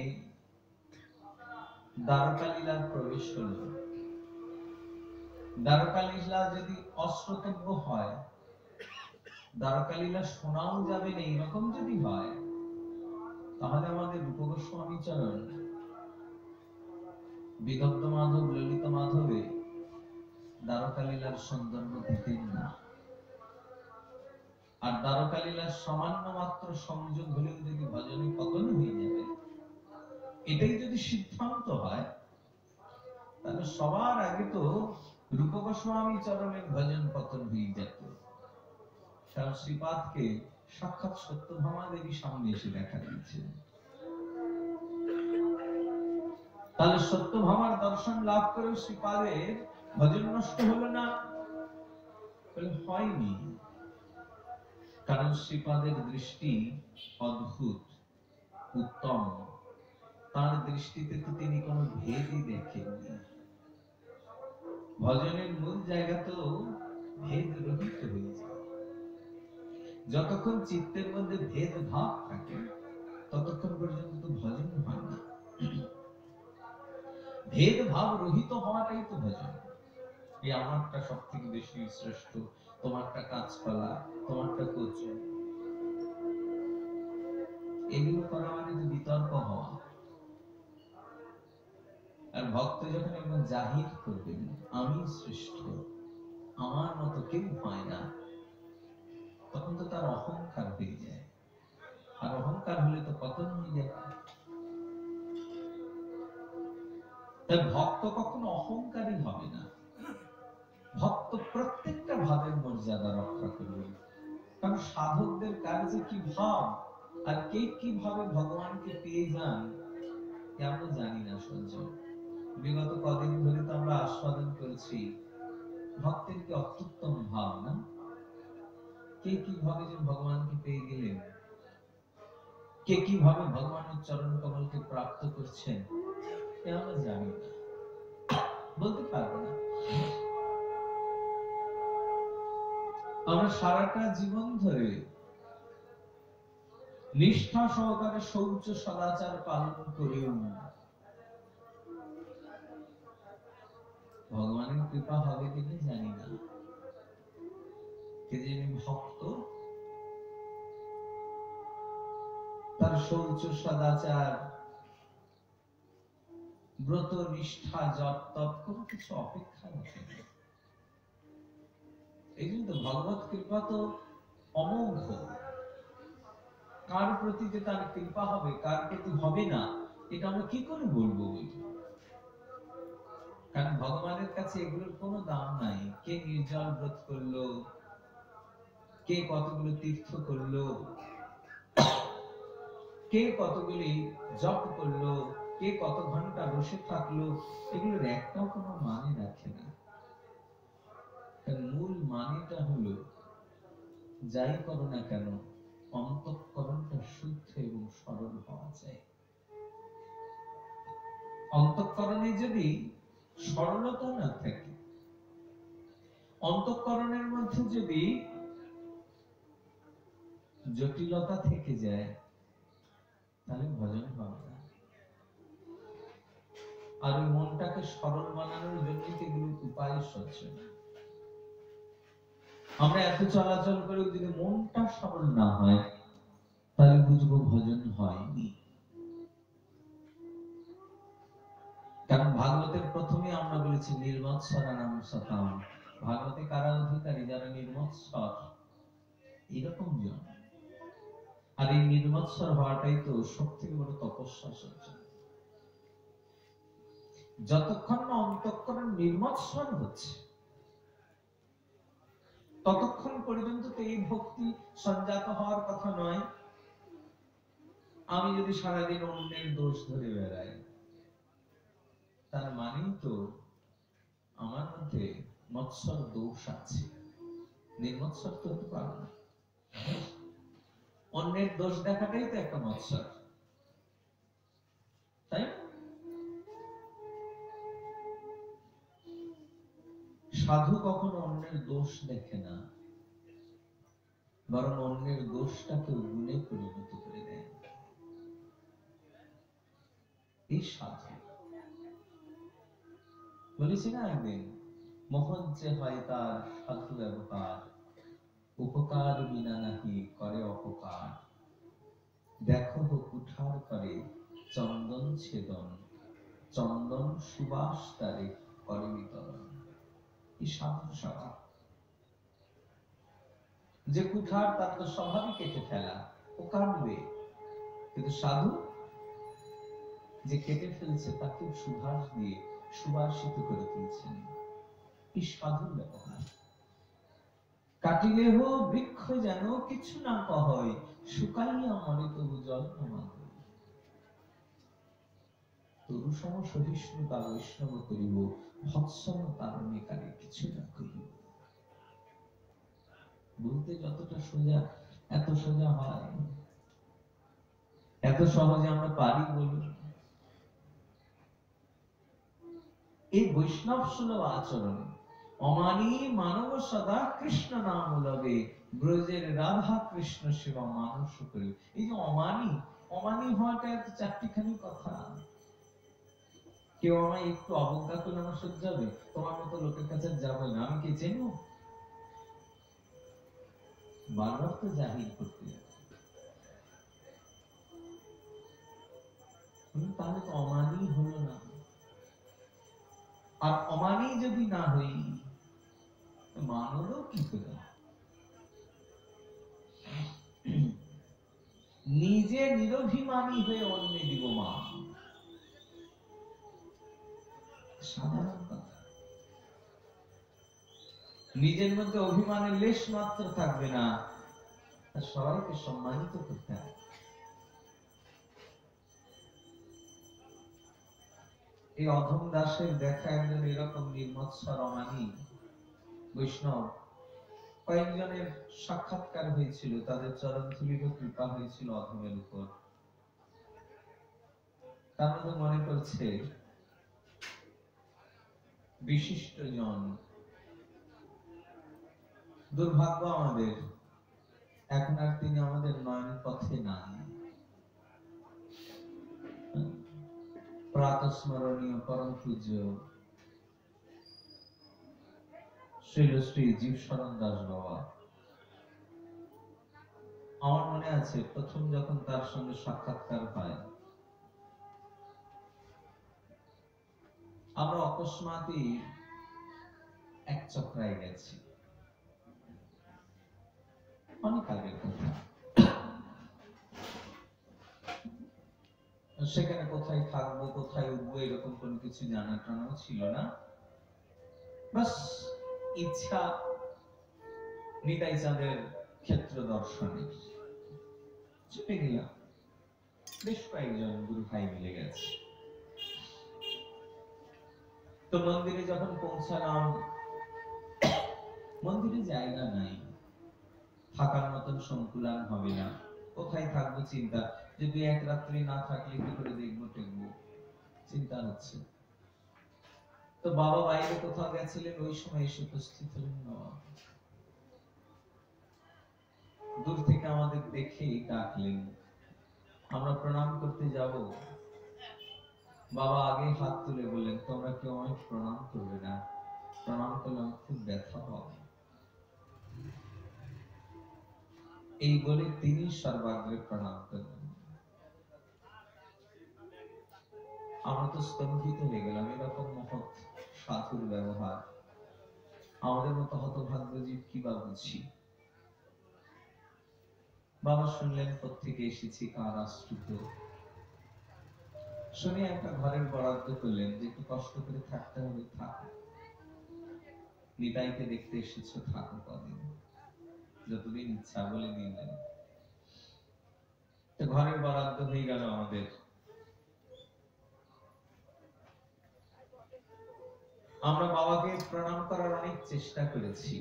দ্বারকা লীলার প্রবেশ হল। দ্বারকা লীলা যদি অশ্রুতব্য হয়, দ্বারকা লীলা শোনাও যাবে না, এইরকম যদি হয়, তাহলে আমাদের রূপ গোস্বামী চরণ বিদগ্ধ মাধব, ললিত মাধবে দ্বারকা লীলার সৌন্দর্য দিতেন না। আর দ্বারকা লীলার সামান্য মাত্র সংযোগ হলেও যদি ভজনে পতন হয়ে যাবে, এটাই যদি সিদ্ধান্ত হয়, তাহলে সবার আগে তো রূপ গোস্বামী চরণের ভজন পতন হয়ে যেত। শ্রীপাদকে সাক্ষাৎ সত্যভামা দেবী সামনে এসে দেখা দিয়েছেন। তাহলে সত্যভামার দর্শন লাভ করে শ্রীপাদের ভজন নষ্ট হলো না? হয়নি, কারণ শ্রীপাদের দৃষ্টি অদ্ভুত, উত্তম। তার দৃষ্টিতে তো তিনি কোনো ভেদই দেখেননি। ভজনের মূল জায়গা তো ভেদ রহিত হয়ে যায়। যতক্ষণ চিত্তের মধ্যে ভেদ ভাব থাকে ততক্ষণ পর্যন্ত ভজন হয় না। ভেদ ভাব রহিত হওয়াটাই তো ভজন। এই আমারটা সব থেকে বেশি শ্রেষ্ঠ, তোমারটা কাঁচকলা, তোমারটা কচু, এগুলো করা মানে তো বিতর্ক হওয়া। আর ভক্ত যখন একদম জাহির করবেন আমি শ্রেষ্ঠ, আমার মতো কেউ হয় না, তখন তো তার অহংকার হয়ে যায়। আর অহংকার হলে তো পতন হয়ে যায়। তাই ভক্ত কখনো অহংকারী হবে না। ভক্ত প্রত্যেকটা ভাবের মর্যাদা রক্ষা করবে। কারণ সাধকদের কাজে কি ভাব, আর কে কিভাবে ভগবানকে পেয়ে যান আমরা জানি না সঞ্জয়। বিগত কদিন ধরে তো আমরা আস্বাদন করেছি ভক্তের কি অত্যুত্তম ভাব না? কে কিভাবে যে ভগবানকে পেয়ে গেলেন, কে কিভাবে ভগবানের চরণ কমলকে প্রাপ্ত করছেন, আমরা জানি না, বলতে পারবো না। আমরা সারাটা জীবন ধরে নিষ্ঠা সহকারে শৌচ সদাচার পালন করেও ভগবানের কৃপা হবে কিনা জানি না। কে যিনি ভক্ত, তার শৌচ সদাচার ব্রত নিষ্ঠা জপ তপ কোনো কিছু অপেক্ষা রাখে না। এই জন্য তো ভগবত কৃপা তো অমোঘ। কার প্রতি যে তার কৃপা হবে, কার প্রতি হবে না, এটা আমরা কি করে বলবো? কারণ ভগবানের কাছে এগুলোর কোনো দাম নাই। কে নির্জল ব্রত করলো, কে কতগুলো তীর্থ করলো, কে কতগুলি জপ করলো, কে কত ঘন্টা বসে থাকলো, এগুলোর একটাও কোনো মানে রাখে না। মূল মানেটা হলো, যাই করো না কেন অন্তঃকরণটা শুদ্ধ এবং সরল হওয়া চাই। অন্তঃকরণে যদি সরলতা না থাকে, অন্তঃকরণের মধ্যে যদি জটিলতা থেকে যায়, তাহলে ভজন হবে না। আর ওই মনটাকে সরল বানানোর জন্য এগুলো উপায় সহ্য না। আমরা এত চলাচল করে যদি মনটা সরল না হয়, তাহলে বুঝবো ভজন হয়নি। কারণ ভাগবতের প্রথমে আমরা বলেছি নির্মৎসরানাম সতাম। ভাগবতে কারা অধিকারী? যারা নির্মৎসর, এরকম জন। আর এই নির্মৎসর হওয়াটাই তো সবথেকে বড় তপস্যা সহ্য। যতক্ষণ না অন্তঃকরণ নির্মৎসর হচ্ছে, ততক্ষণ পর্যন্ত তো এই ভক্তি সঞ্জাত হওয়ার কথা নয়। আমি যদি সারাদিন অন্যের দোষ ধরে বেড়াই, তার মানেই তো আমার মধ্যে মৎসর দোষ আছে। নির্মৎসর তো হতে পারবো না। অন্যের দোষ দেখাটাই তো একটা মৎসর, তাই? সাধু কখনো অন্যের দোষ দেখে না, বরং অন্যের দোষটাকে গুণে পরিণত করে দেয়। এই সাধু। বলেছি না একদিন, মোহন যে হয় তার সাধু ব্যবহার, উপকার বিনা নাহি করে অপকার। দেখো কুঠার করে চন্দন ছেদন, চন্দন সুবাস তারে করে বিতরণ। এই সাধু স্বভাব। যে কুঠার, তার তো স্বভাবই কেটে ফেলা, ও কাটবে। কিন্তু সাধু যে কেটে ফেলছে তাকে সুভাষ দিয়ে সুবাসিত করে তুলছেন। এই সাধুর ব্যবহার। কাটিলেহ বৃক্ষ যেন কিছু না কহয়, শুকাইয়া মরে তবু জল না। তরু সম সহিষ্ণুতা বৈষ্ণব করিব, ভৎসম তারণে কারে কিছু না করিব। বলতে যতটা সোজা, এত সোজা হয়? এত সহজে আমরা পারি বলুন? এই বৈষ্ণব সুলভ আচরণ, অমানি মানব সদা কৃষ্ণ নাম লবে, ব্রজের রাধা কৃষ্ণ সেবা মানুষ করি। এই যে অমানি, অমানি হওয়াটা এত চারটিখানি কথা। কেউ আমায় একটু অবজ্ঞা করলে আমার সহ্য হবে? তোমার মতো লোকের কাছে যাবো না। আমি কে চেনো? বারবার তো জাহির করতে, তাহলে তো অমানি হলো না। আর অমানি যদি না হই, মানলো কি করে? নিজে নিরভিমানী হয়ে অন্য দিব মান, সাধারণ কথা। নিজের মধ্যে অভিমানের লেশ মাত্র থাকবে না, সবাইকে সম্মানিত করতে হবে। এই অধম দাসের দেখা একজন এরকম নির্মৎসর অমানি বৈষ্ণব, কয়েকজনের সাক্ষাৎকার হয়েছিল, তাদের চরণ ধুলির কৃপা হয়েছিল অধমের উপর। তার মধ্যে মনে করছে বিশিষ্ট জন। দুর্ভাগ্য আমাদের, এখন আর তিনি আমাদের নয়ন পথে নাই। প্রাতঃস্মরণীয় পরম পূজ্য শ্রীল শ্রী জীবশরণ দাস বাবা, আমার মনে আছে প্রথম যখন তার সঙ্গে সাক্ষাৎকার হয়, আমরা অকস্মাৎই এক চক্রায় গেছি, অনেক আগের কথা। সেখানে কোথায় থাকবো, কোথায় উঠবো, এরকম কোনো কিছু জানা টানাও ছিল না। বাস ইচ্ছা নিতাই চাঁদের ক্ষেত্র দর্শনের। ছুটে গেলাম, বেশ কয়েকজন গুরু ভাই মিলে গেছে। তো মন্দিরে যখন পৌঁছালাম, মন্দিরে জায়গা নাই, থাকার মতন সংকুলান হবে না। কোথায় থাকবো চিন্তা, যদি এক রাত্রি না থাকলে কি করে দেখবো টেকবো, চিন্তা হচ্ছে। তো বাবা বাইরে কোথাও গেছিলেন, ওই সময় এসে উপস্থিত হলেন বাবা। দূর থেকে আমাদের দেখেই ডাকলেন, আমরা প্রণাম করতে যাব। বাবা আগে হাত তুলে বললেন, তোমরা কেউ আমায় প্রণাম করবে না, প্রণাম করলে আমার খুব ব্যথা হবে। এই বলে তিনি সর্বাগ্রে প্রণাম করলেন। আমরা তো স্তম্ভিত হয়ে গেলাম, এরকম মহৎ সাধুর ব্যবহার আমাদের মতো হতভাগ্য জীব কি বা বুঝি। বাবা শুনলেন কোত্থেকে এসেছি, কার আশ্রিত। শুনে একটা ঘরের বরাদ্দ করলেন, যে একটু কষ্ট করে থাকতে হবে, থাকো, নিতাইকে দেখতে এসেছো, থাকো কদিন, যতদিন ইচ্ছা, বলে দিলেন। তো ঘরের বরাদ্দ হয়ে গেল আমাদের। আমরা বাবাকে প্রণাম করার অনেক চেষ্টা করেছি,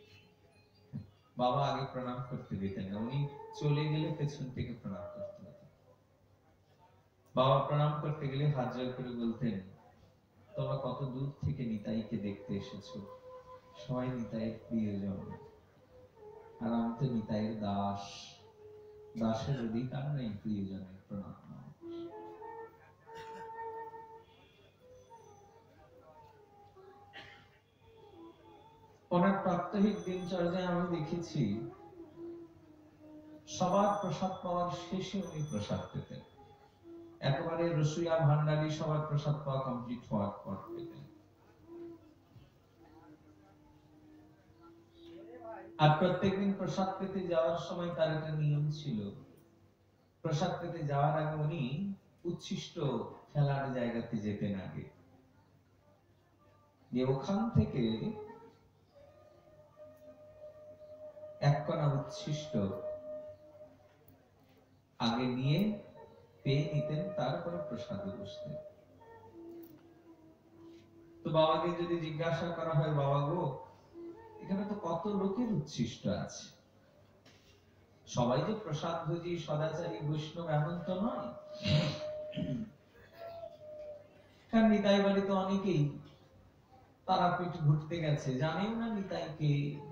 বাবা আগে প্রণাম করতে দিতেন না, উনি চলে গেলে পেছন থেকে প্রণাম করতে হতো। বাবা প্রণাম করতে গেলে হাত জোড় করে বলতেন, তোমরা কত দূর থেকে নিতাইকে দেখতে এসেছো, সবাই নিতাইয়ের প্রিয়জন, আর আমি তো নিতাইয়ের দাস, দাসের অধিকার নেই প্রিয়জনের প্রণাম। ওনার প্রাত্যহিক দিনচর্যায় আমি দেখেছি, সবার প্রসাদ পাওয়ার শেষে উনি প্রসাদ পেতেন, একেবারে রসুইয়া ভান্ডারী সবার প্রসাদ পাওয়া কমপ্লিট হওয়ার পর পেতেন। আর প্রত্যেকদিন প্রসাদ পেতে যাওয়ার সময় তার একটা নিয়ম ছিল, প্রসাদ পেতে যাওয়ার আগে উনি উচ্ছিষ্ট ফেলার জায়গাতে যেতেন আগে, যে ওখান থেকে এক কণা উচ্ছিষ্ট আগে নিয়ে পেয়ে নিতেন, তারপরে প্রসাদে বসতেন। তো বাবাকে যদি জিজ্ঞাসা করা হয়, বাবা গো, এখানে তো কত লোকের উচ্ছিষ্ট আছে, সবাই যে প্রসাদ ভোজী সদাচারী বৈষ্ণব এমন তো নয়, কারণ নিতাই বাড়িতে অনেকেই তারাপীঠ ঘুরতে গেছে, জানেও না নিতাইকে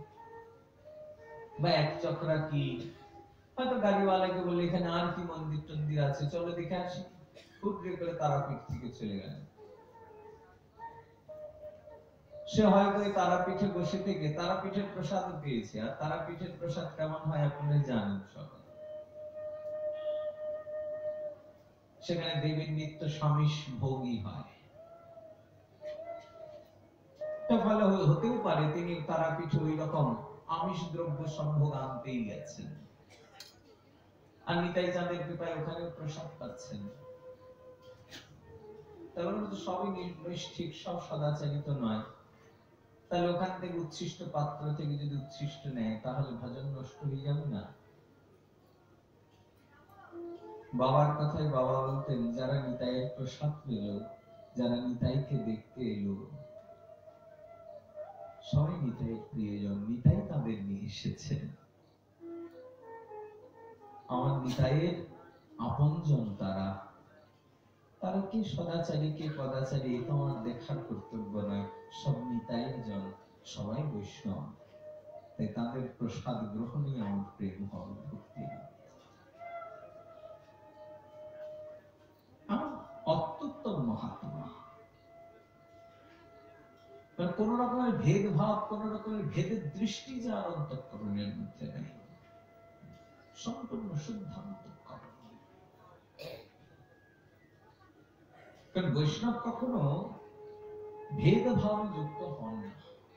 বা এক চক্রা কি, হয়তো গাড়িওয়ালাকে বলে এখানে আর কি মন্দির টন্দির আছে, চলো দেখে আসি, হুটরে করে তারাপীঠ থেকে চলে গেল। সে হয়তো তারাপীঠে বসে থেকে তারাপীঠের প্রসাদ পেয়েছে, আর তারাপীঠের প্রসাদ কেমন হয় আপনারা জানেন সবাই। সেখানে দেবীর নিত্য সমিষ ভোগই হয়। ফলে হতেও পারে তিনি তারাপীঠে ওই রকম আমিষ দ্রব্য সম্ভোগ আনতেই গেছেন, আর নিতাই চাঁদের কৃপায় ওখানেও প্রসাদ পাচ্ছেন। তাহলে তো সবই নৈষ্ঠিক, সব সদাচারিত নয়। তাহলে ওখান থেকে উচ্ছিষ্ট পাত্র থেকে যদি উচ্ছিষ্ট নেয়, তাহলে ভজন নষ্ট হয়ে যাবে না? বাবার কথায় বাবা বলতেন, যারা নিতাইয়ের প্রসাদ পেল, যারা নিতাইকে দেখতে এলো, সবাই নিতাইয়ের প্রিয়জন, নিতাই তাদের নিয়ে এসেছেন। আমার নিতাইয়ের আপনজন তারা, তারা কি সদাচারী কে পদাচারী, এটা আমার দেখার কর্তব্য নয়, ছিনতাইয়ের জন সবাই বৈষ্ণব, তাই তাদের প্রসাদ গ্রহণই আমার প্রেম হওয়া ভক্তি। আমার অত্যুত্তম মহাত্মা, কোন রকমের ভেদভাব, কোন রকমের ভেদের দৃষ্টি যার অন্তঃকরণের মধ্যে নেই, সম্পূর্ণ শুদ্ধান্ত। কারণ বৈষ্ণব কখনো ভেদভাবে যুক্ত হন না।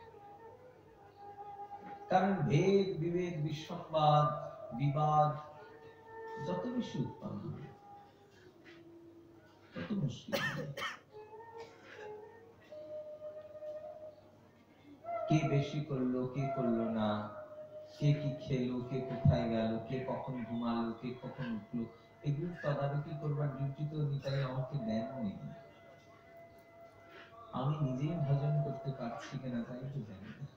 কারণ ভেদ বিভেদ বিসংবাদ বিবাদ যত বেশি উৎপন্ন হয় তত মুশকিল। কে বেশি করলো, কে করলো না, কে কি খেলো, কে কোথায় গেল, কে কখন ঘুমালো, কে কখন উঠলো, এগুলো তদারকি করবার ডিউটি তো নিতাই আমাকে দেননি। আমি নিজেই ভজন করতে পারছি কিনা তাই তো জানি না।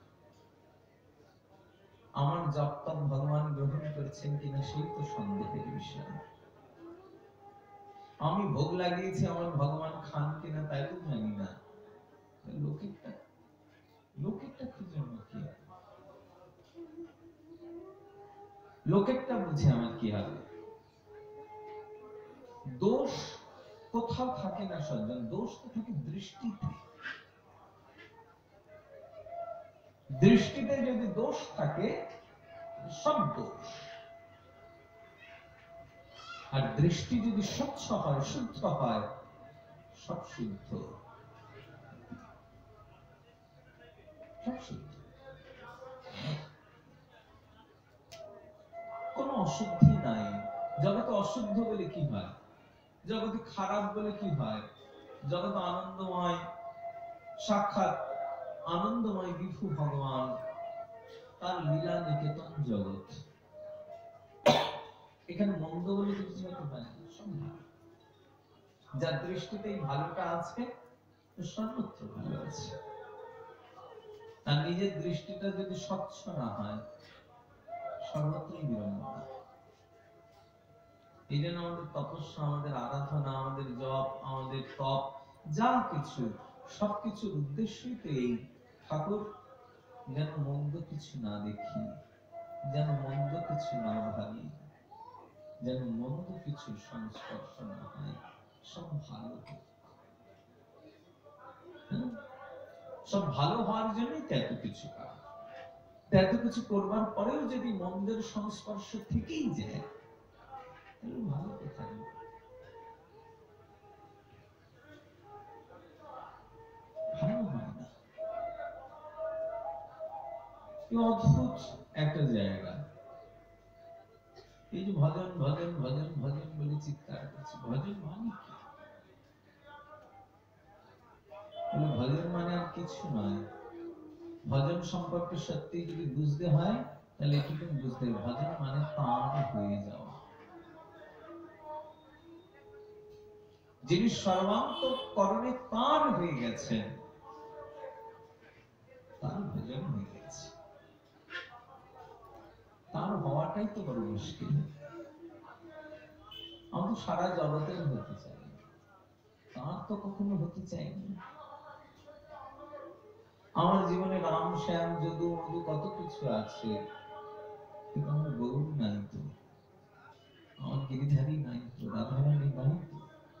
আমার জপ তপ ভগবান গ্রহণ করছেন কিনা সেই তো সন্দেহের বিষয়। আমি ভোগ লাগিয়েছি আমার ভগবান খান কিনা তাই তো জানি না। লোকেরটা খুঁজে আমার কি হবে? লোকেরটা বুঝে আমার কি হবে? দোষ কোথাও থাকে না সজ্জন, দোষ তো থাকে দৃষ্টিতে। দৃষ্টিতে যদি দোষ থাকে সব দোষ, আর দৃষ্টি যদি স্বচ্ছ হয়, শুদ্ধ হয়, সব শুদ্ধ, সব শুদ্ধ। কোন অশুদ্ধি নাই জগতে। অশুদ্ধ বলে কি হয়? জগতে খারাপ বলে কি হয়? জগৎ আনন্দময়, সাক্ষাৎ আনন্দময় বিভু ভগবান, তার লীলা নিকেতন জগৎ। এখানে মন্দ বলে কিছু হতে পারে না, সব ভালো। যার দৃষ্টিতে এই ভালোটা আছে সর্বত্র ভালো আছে। আর নিজের দৃষ্টিটা যদি স্বচ্ছ না হয় সর্বত্রই বিড়ম্বনা। এই জন্য আমাদের তপস্যা, আমাদের আরাধনা, আমাদের জপ, আমাদের তপ, যা কিছু সবকিছুর উদ্দেশ্যই তো এই, ঠাকুর যেন মন্দ কিছু না দেখি, যেন মন্দ কিছু না ভাবি, যেন মন্দ কিছু সংস্পর্শ না হয়, সব ভালো। সব ভালো হওয়ার জন্যই তো এত কিছু কাজ। এত কিছু করবার পরেও যদি মন্দের সংস্পর্শ থেকেই যায় তাহলে ভালো কোথায়? ভালো হয় না। অদ্ভুত একটা জায়গা। এই যে ভজন ভজন ভজন ভজন বলে চিৎকার করছে, ভজন মানে কি? ভজন মানে আর কিছু নয়। ভজন সম্পর্কে সত্যি যদি বুঝতে হয় তাহলে এটুকু বুঝতে হবে, ভজন মানে তার হয়ে যাওয়া। যিনি সর্বান্তঃকরণে তার হয়ে গেছেন, তার ভজন হয়ে গেছে। তার হওয়াটাই তো বড় মুশকিল। আমি সারা জগতের হতে চাই, তার তো কখনো হতে চাইনি। আমার জীবনে রাম শ্যাম যদু মধু কত কিছু আছে, কিন্তু আমার গৌর নাই তো, আমার গিরিধারী নাই তো, রাধারানী নাই তো।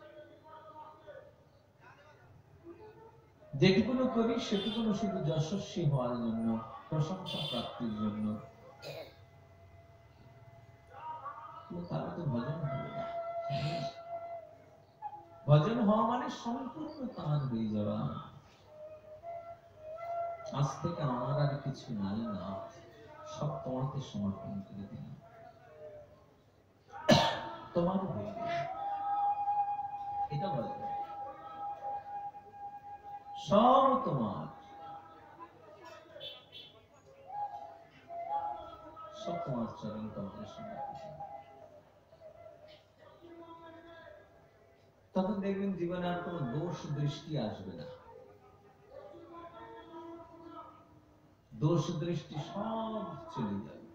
যেটুকুনো করি সেটুকুনো শুধু যশস্বী হওয়ার জন্য, প্রশংসা প্রাপ্তির জন্য। তাহলে তো ভজন হবে না। ভজন হওয়া মানে সম্পূর্ণ তার হয়ে যাওয়া। আজ থেকে আমার আর কিছু নাই না, সব তোমাকে সমর্পণ করে দিলাম, তোমার হয়ে গেল। এটা বলবে সব তোমার, সব তোমার চরণ কমলে সমর্পিত। তখন দেখবেন জীবনে আর কোনো দোষ দৃষ্টি আসবে না। দোষ দৃষ্টি সব চলে যাবে।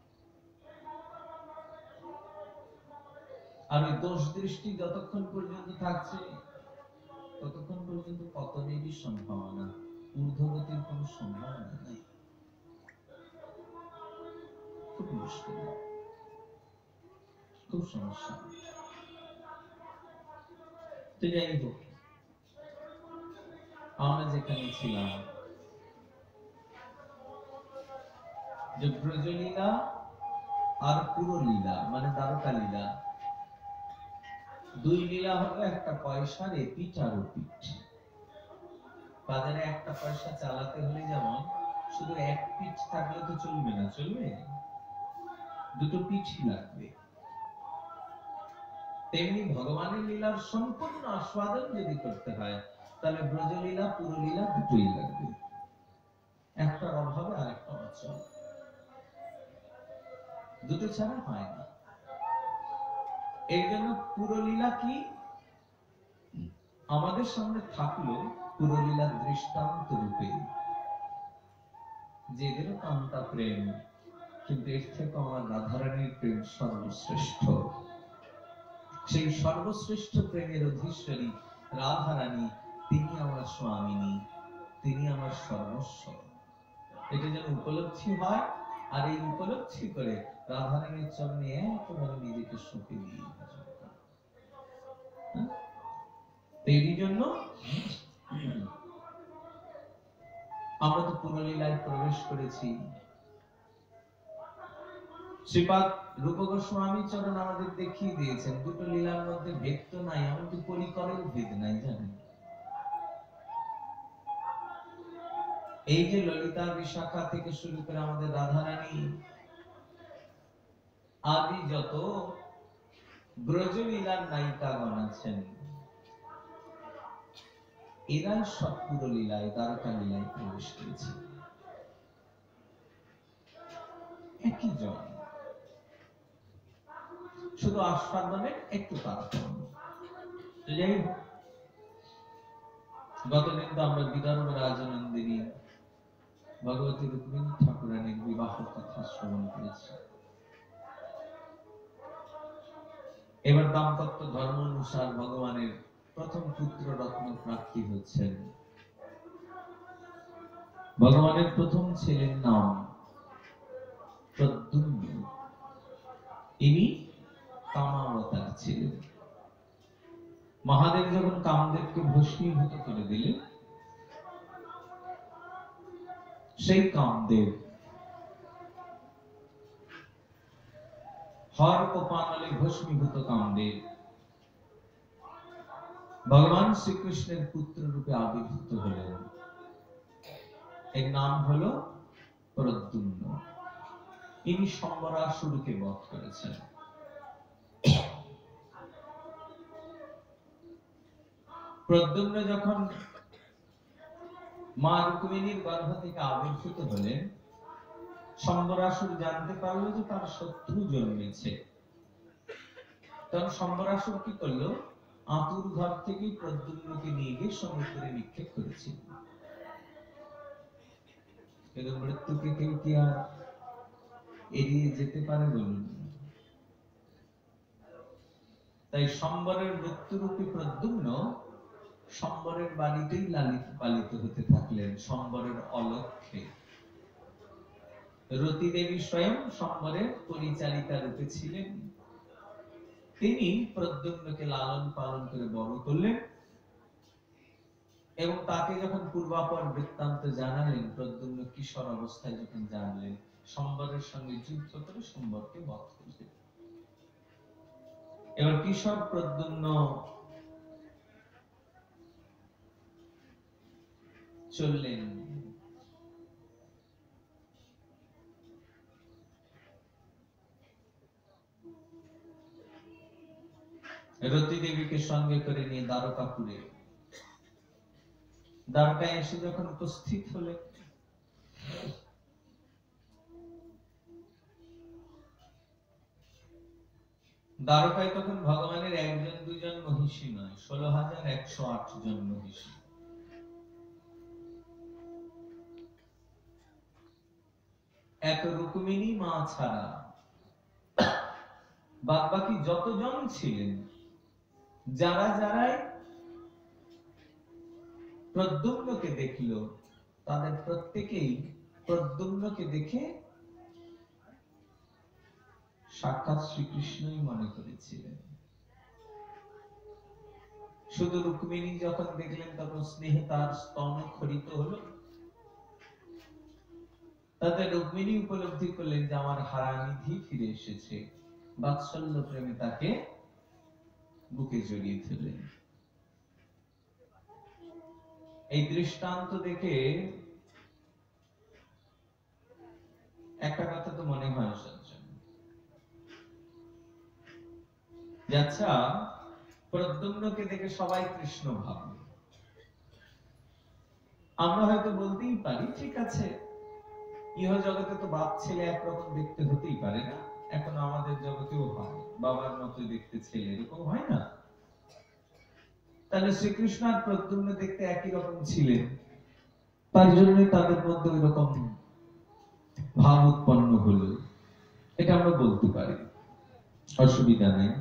আর ওই দোষ দৃষ্টি যতক্ষণ পর্যন্ত থাকছে ততক্ষণ পর্যন্ত পতনেরই সম্ভাবনা, ঊর্ধ্বগতির কোন মুশকিল, খুব সমস্যা। তো যাই হোক, আমরা যেখানে ছিলাম যে ব্রজলীলা আর পুরলীলা মানে দ্বারকা লীলা, দুই লীলা হলো একটা পয়সার এপিঠ আর ওপিঠ। বাজারে একটা পয়সা চালাতে হলে যেমন শুধু এক পিঠ থাকলে তো চলবে না, চলবে, দুটো পিঠই লাগবে। তেমনি ভগবানের লীলার সম্পূর্ণ আস্বাদন যদি করতে হয় তাহলে ব্রজলীলা পুরলীলা দুটোই লাগবে, একটার অভাবে আরেকটা অচল, দুটো ছাড়া হয় না। এই জন্য পুরলীলা কি আমাদের সামনে থাকলো পুরলীলার দৃষ্টান্ত রূপে, যে এদেরও কান্তা প্রেম, কিন্তু এর থেকে আমার রাধারানীর প্রেম সর্বশ্রেষ্ঠ। সেই সর্বশ্রেষ্ঠ প্রেমের অধীশ্বরী রাধারানী, তিনি আমার স্বামিনী, তিনি আমার সর্বস্ব। এটা যেন উপলব্ধি হয়, আর এই উপলব্ধি করে রাধারানীর চরণে একেবারে নিজেকে সঁপে দিয়ে এই জন্য আমরা তো পুরলীলায় প্রবেশ করেছি। শ্রীপাদ রূপ গোস্বামী চরণ আমাদের দেখিয়ে দিয়েছেন দুটো লীলার মধ্যে ভেদ তো নাই, এমনকি পরিকরের ভেদ নাই, জানেন। এই যে ললিতা বিশাখা থেকে শুরু করে আমাদের রাধারানী আদি যত ব্রজলীলার নায়িকাগণ আছেন, এরা সব পুরলীলায় দ্বারকা লীলায় প্রবেশ করেছে, একই জন, শুধু আস্বাদনের একটু তারতম্য। যাই হোক, গতদিন তো আমরা বিদর্ভ রাজনন্দিনী ভগবতী রুক্মিণী ঠাকুরানীর বিবাহ কথা শ্রবণ করেছি। এবার দাম্পত্য ধর্ম অনুসার ভগবানের প্রথম পুত্র রত্ন প্রাপ্তি হচ্ছেন। ভগবানের প্রথম ছেলের নাম প্রদ্যুম্ন, ইনি কামাবতার ছিলেন। মহাদেব যখন কামদেবকে ভস্মীভূত করে দিলেন, সেই কামদেব হর কোপানলে ভস্মীভূত কামদেব ভগবান শ্রীকৃষ্ণের পুত্র রূপে আবির্ভূত হলেন। এর নাম হলো প্রদ্যুম্ন। ইনি সম্বরাসুরকে বধ করেছেন। প্রদ্যুম্ন যখন মা রুক্মিণীর গর্ভ থেকে আবির্ভূত হলেন, সম্বরাসুর জানতে পারলো যে তার শত্রু জন্মেছে। তখন সম্বরাসুর কি করলো, আতুর ঘর থেকে প্রদ্যুম্নকে নিয়ে গিয়ে সমুদ্রে নিক্ষেপ করেছিল। কিন্তু মৃত্যুকে কেউ কি আর এড়িয়ে যেতে পারে বলুন? তাই সম্বরের মৃত্যুরূপী প্রদ্যুম্ন সম্বরের বাড়িতেই লালিত পালিত হতে থাকলেন, সম্বরের অলক্ষ্যে। রতি দেবী স্বয়ং সম্বরের পরিচারিকা রূপে ছিলেন। তিনি প্রদ্যুম্নকে লালন পালন করে বড় করলেন এবং তাকে যখন পূর্বাপর বৃত্তান্ত জানালেন, প্রদ্যুম্ন কিশোর অবস্থায় যখন জানলেন, সম্বরের সঙ্গে যুদ্ধ করে সম্বরকে বধ করলেন। এবার কিশোর প্রদ্যুম্ন চললেন। রতি দেবীকে সঙ্গে করে নিয়ে দ্বারকাপুরে, দ্বারকায় এসে যখন উপস্থিত হলেন, দ্বারকায় তখন ভগবানের একজন দুজন মহিষী নয়, 16,108 জন মহিষী। এক রুক্মিণী মা ছাড়া বাদ বাকি যতজন ছিলেন, যারা যারাই প্রদ্যুম্নকে দেখল, তাদের প্রত্যেকেই প্রদ্যুম্নকে দেখে সাক্ষাৎ শ্রীকৃষ্ণই মনে করেছিলেন। শুধু রুক্মিণী যখন দেখলেন তখন স্নেহে তার স্তন খরিত হলো। তাতে রুক্মিণী উপলব্ধি করলেন যে আমার হারানিধি ফিরে এসেছে। বাৎসল্য প্রেমে তাকে বুকে জড়িয়ে ধরলেন। এই দৃষ্টান্ত দেখে একটা কথা তো মনে হয় সজ্জন, আচ্ছা প্রদ্যুম্নকে দেখে সবাই কৃষ্ণ ভাববে। আমরা হয়তো বলতেই পারি ঠিক আছে, ইহ জগতে তো বাপ ছেলে একরকম দেখতে হতেই পারে না, এখন আমাদের জগতেও হয়, বাবার মতো দেখতে ছেলে এরকম হয় না? তাহলে শ্রীকৃষ্ণ আর প্রদ্যুম্ন দেখতে একই রকম ছিলেন, তার জন্যই তাদের মধ্যে ওই রকম ভাব উৎপন্ন হলো, এটা আমরা বলতে পারি, অসুবিধা নেই।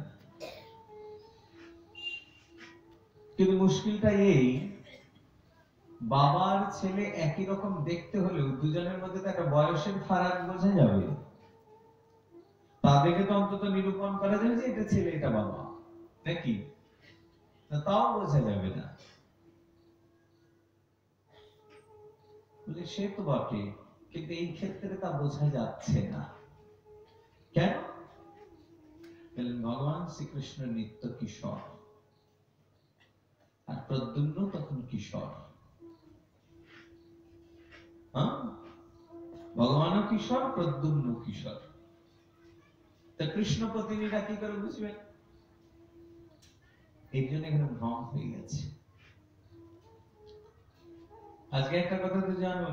কিন্তু মুশকিলটা এই, বাবার ছেলে একই রকম দেখতে হলেও দুজনের মধ্যে তো একটা বয়সের ফারাক বোঝা যাবে, তাদেরকে তো অন্তত নিরূপণ করা যাবে যে এটা ছেলে এটা বাবা, নাকি? তাও বোঝা যাবে না। বলে সে তো বটে, কিন্তু এই ক্ষেত্রে তা বোঝা যাচ্ছে না। কেন? ভগবান শ্রীকৃষ্ণ নিত্য কিশোর, আর প্রদ্যুম্ন তখন কিশোর। ভগবানও কিশোর, প্রদ্যুম্ন কিশোর। তা কৃষ্ণ প্রতিনিধিরা কি করে বুঝবেন? এই জন্য এখানে ভ্রম হয়ে গেছে। আজকে একটা কথা তো জানুন,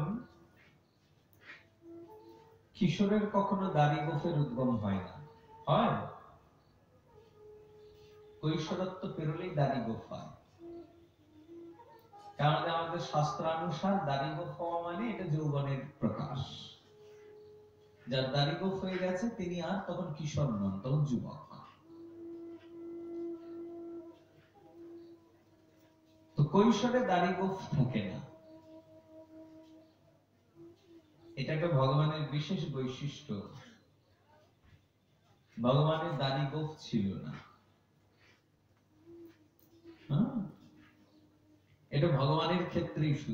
কিশোরের কখনো দাড়ি গোফের উদ্গম হয় না, হয়? কৈশোরত্ব পেরোলেই দাড়ি গোফ হয়। কারণ আমাদের শাস্ত্রানুসার দাড়ি গোফ হওয়া মানে এটা যৌবনের প্রকাশ। যার দাড়ি গোফ হয়ে গেছে তিনি আর তখন কিশোর নন, তখন যুবক হন। তো কৈশোরে দাড়ি গোফ থাকে না, এটা একটা ভগবানের বিশেষ বৈশিষ্ট্য। ভগবানের দাড়ি গোফ ছিল না, এটা ভগবানের ক্ষেত্রেই শুধু।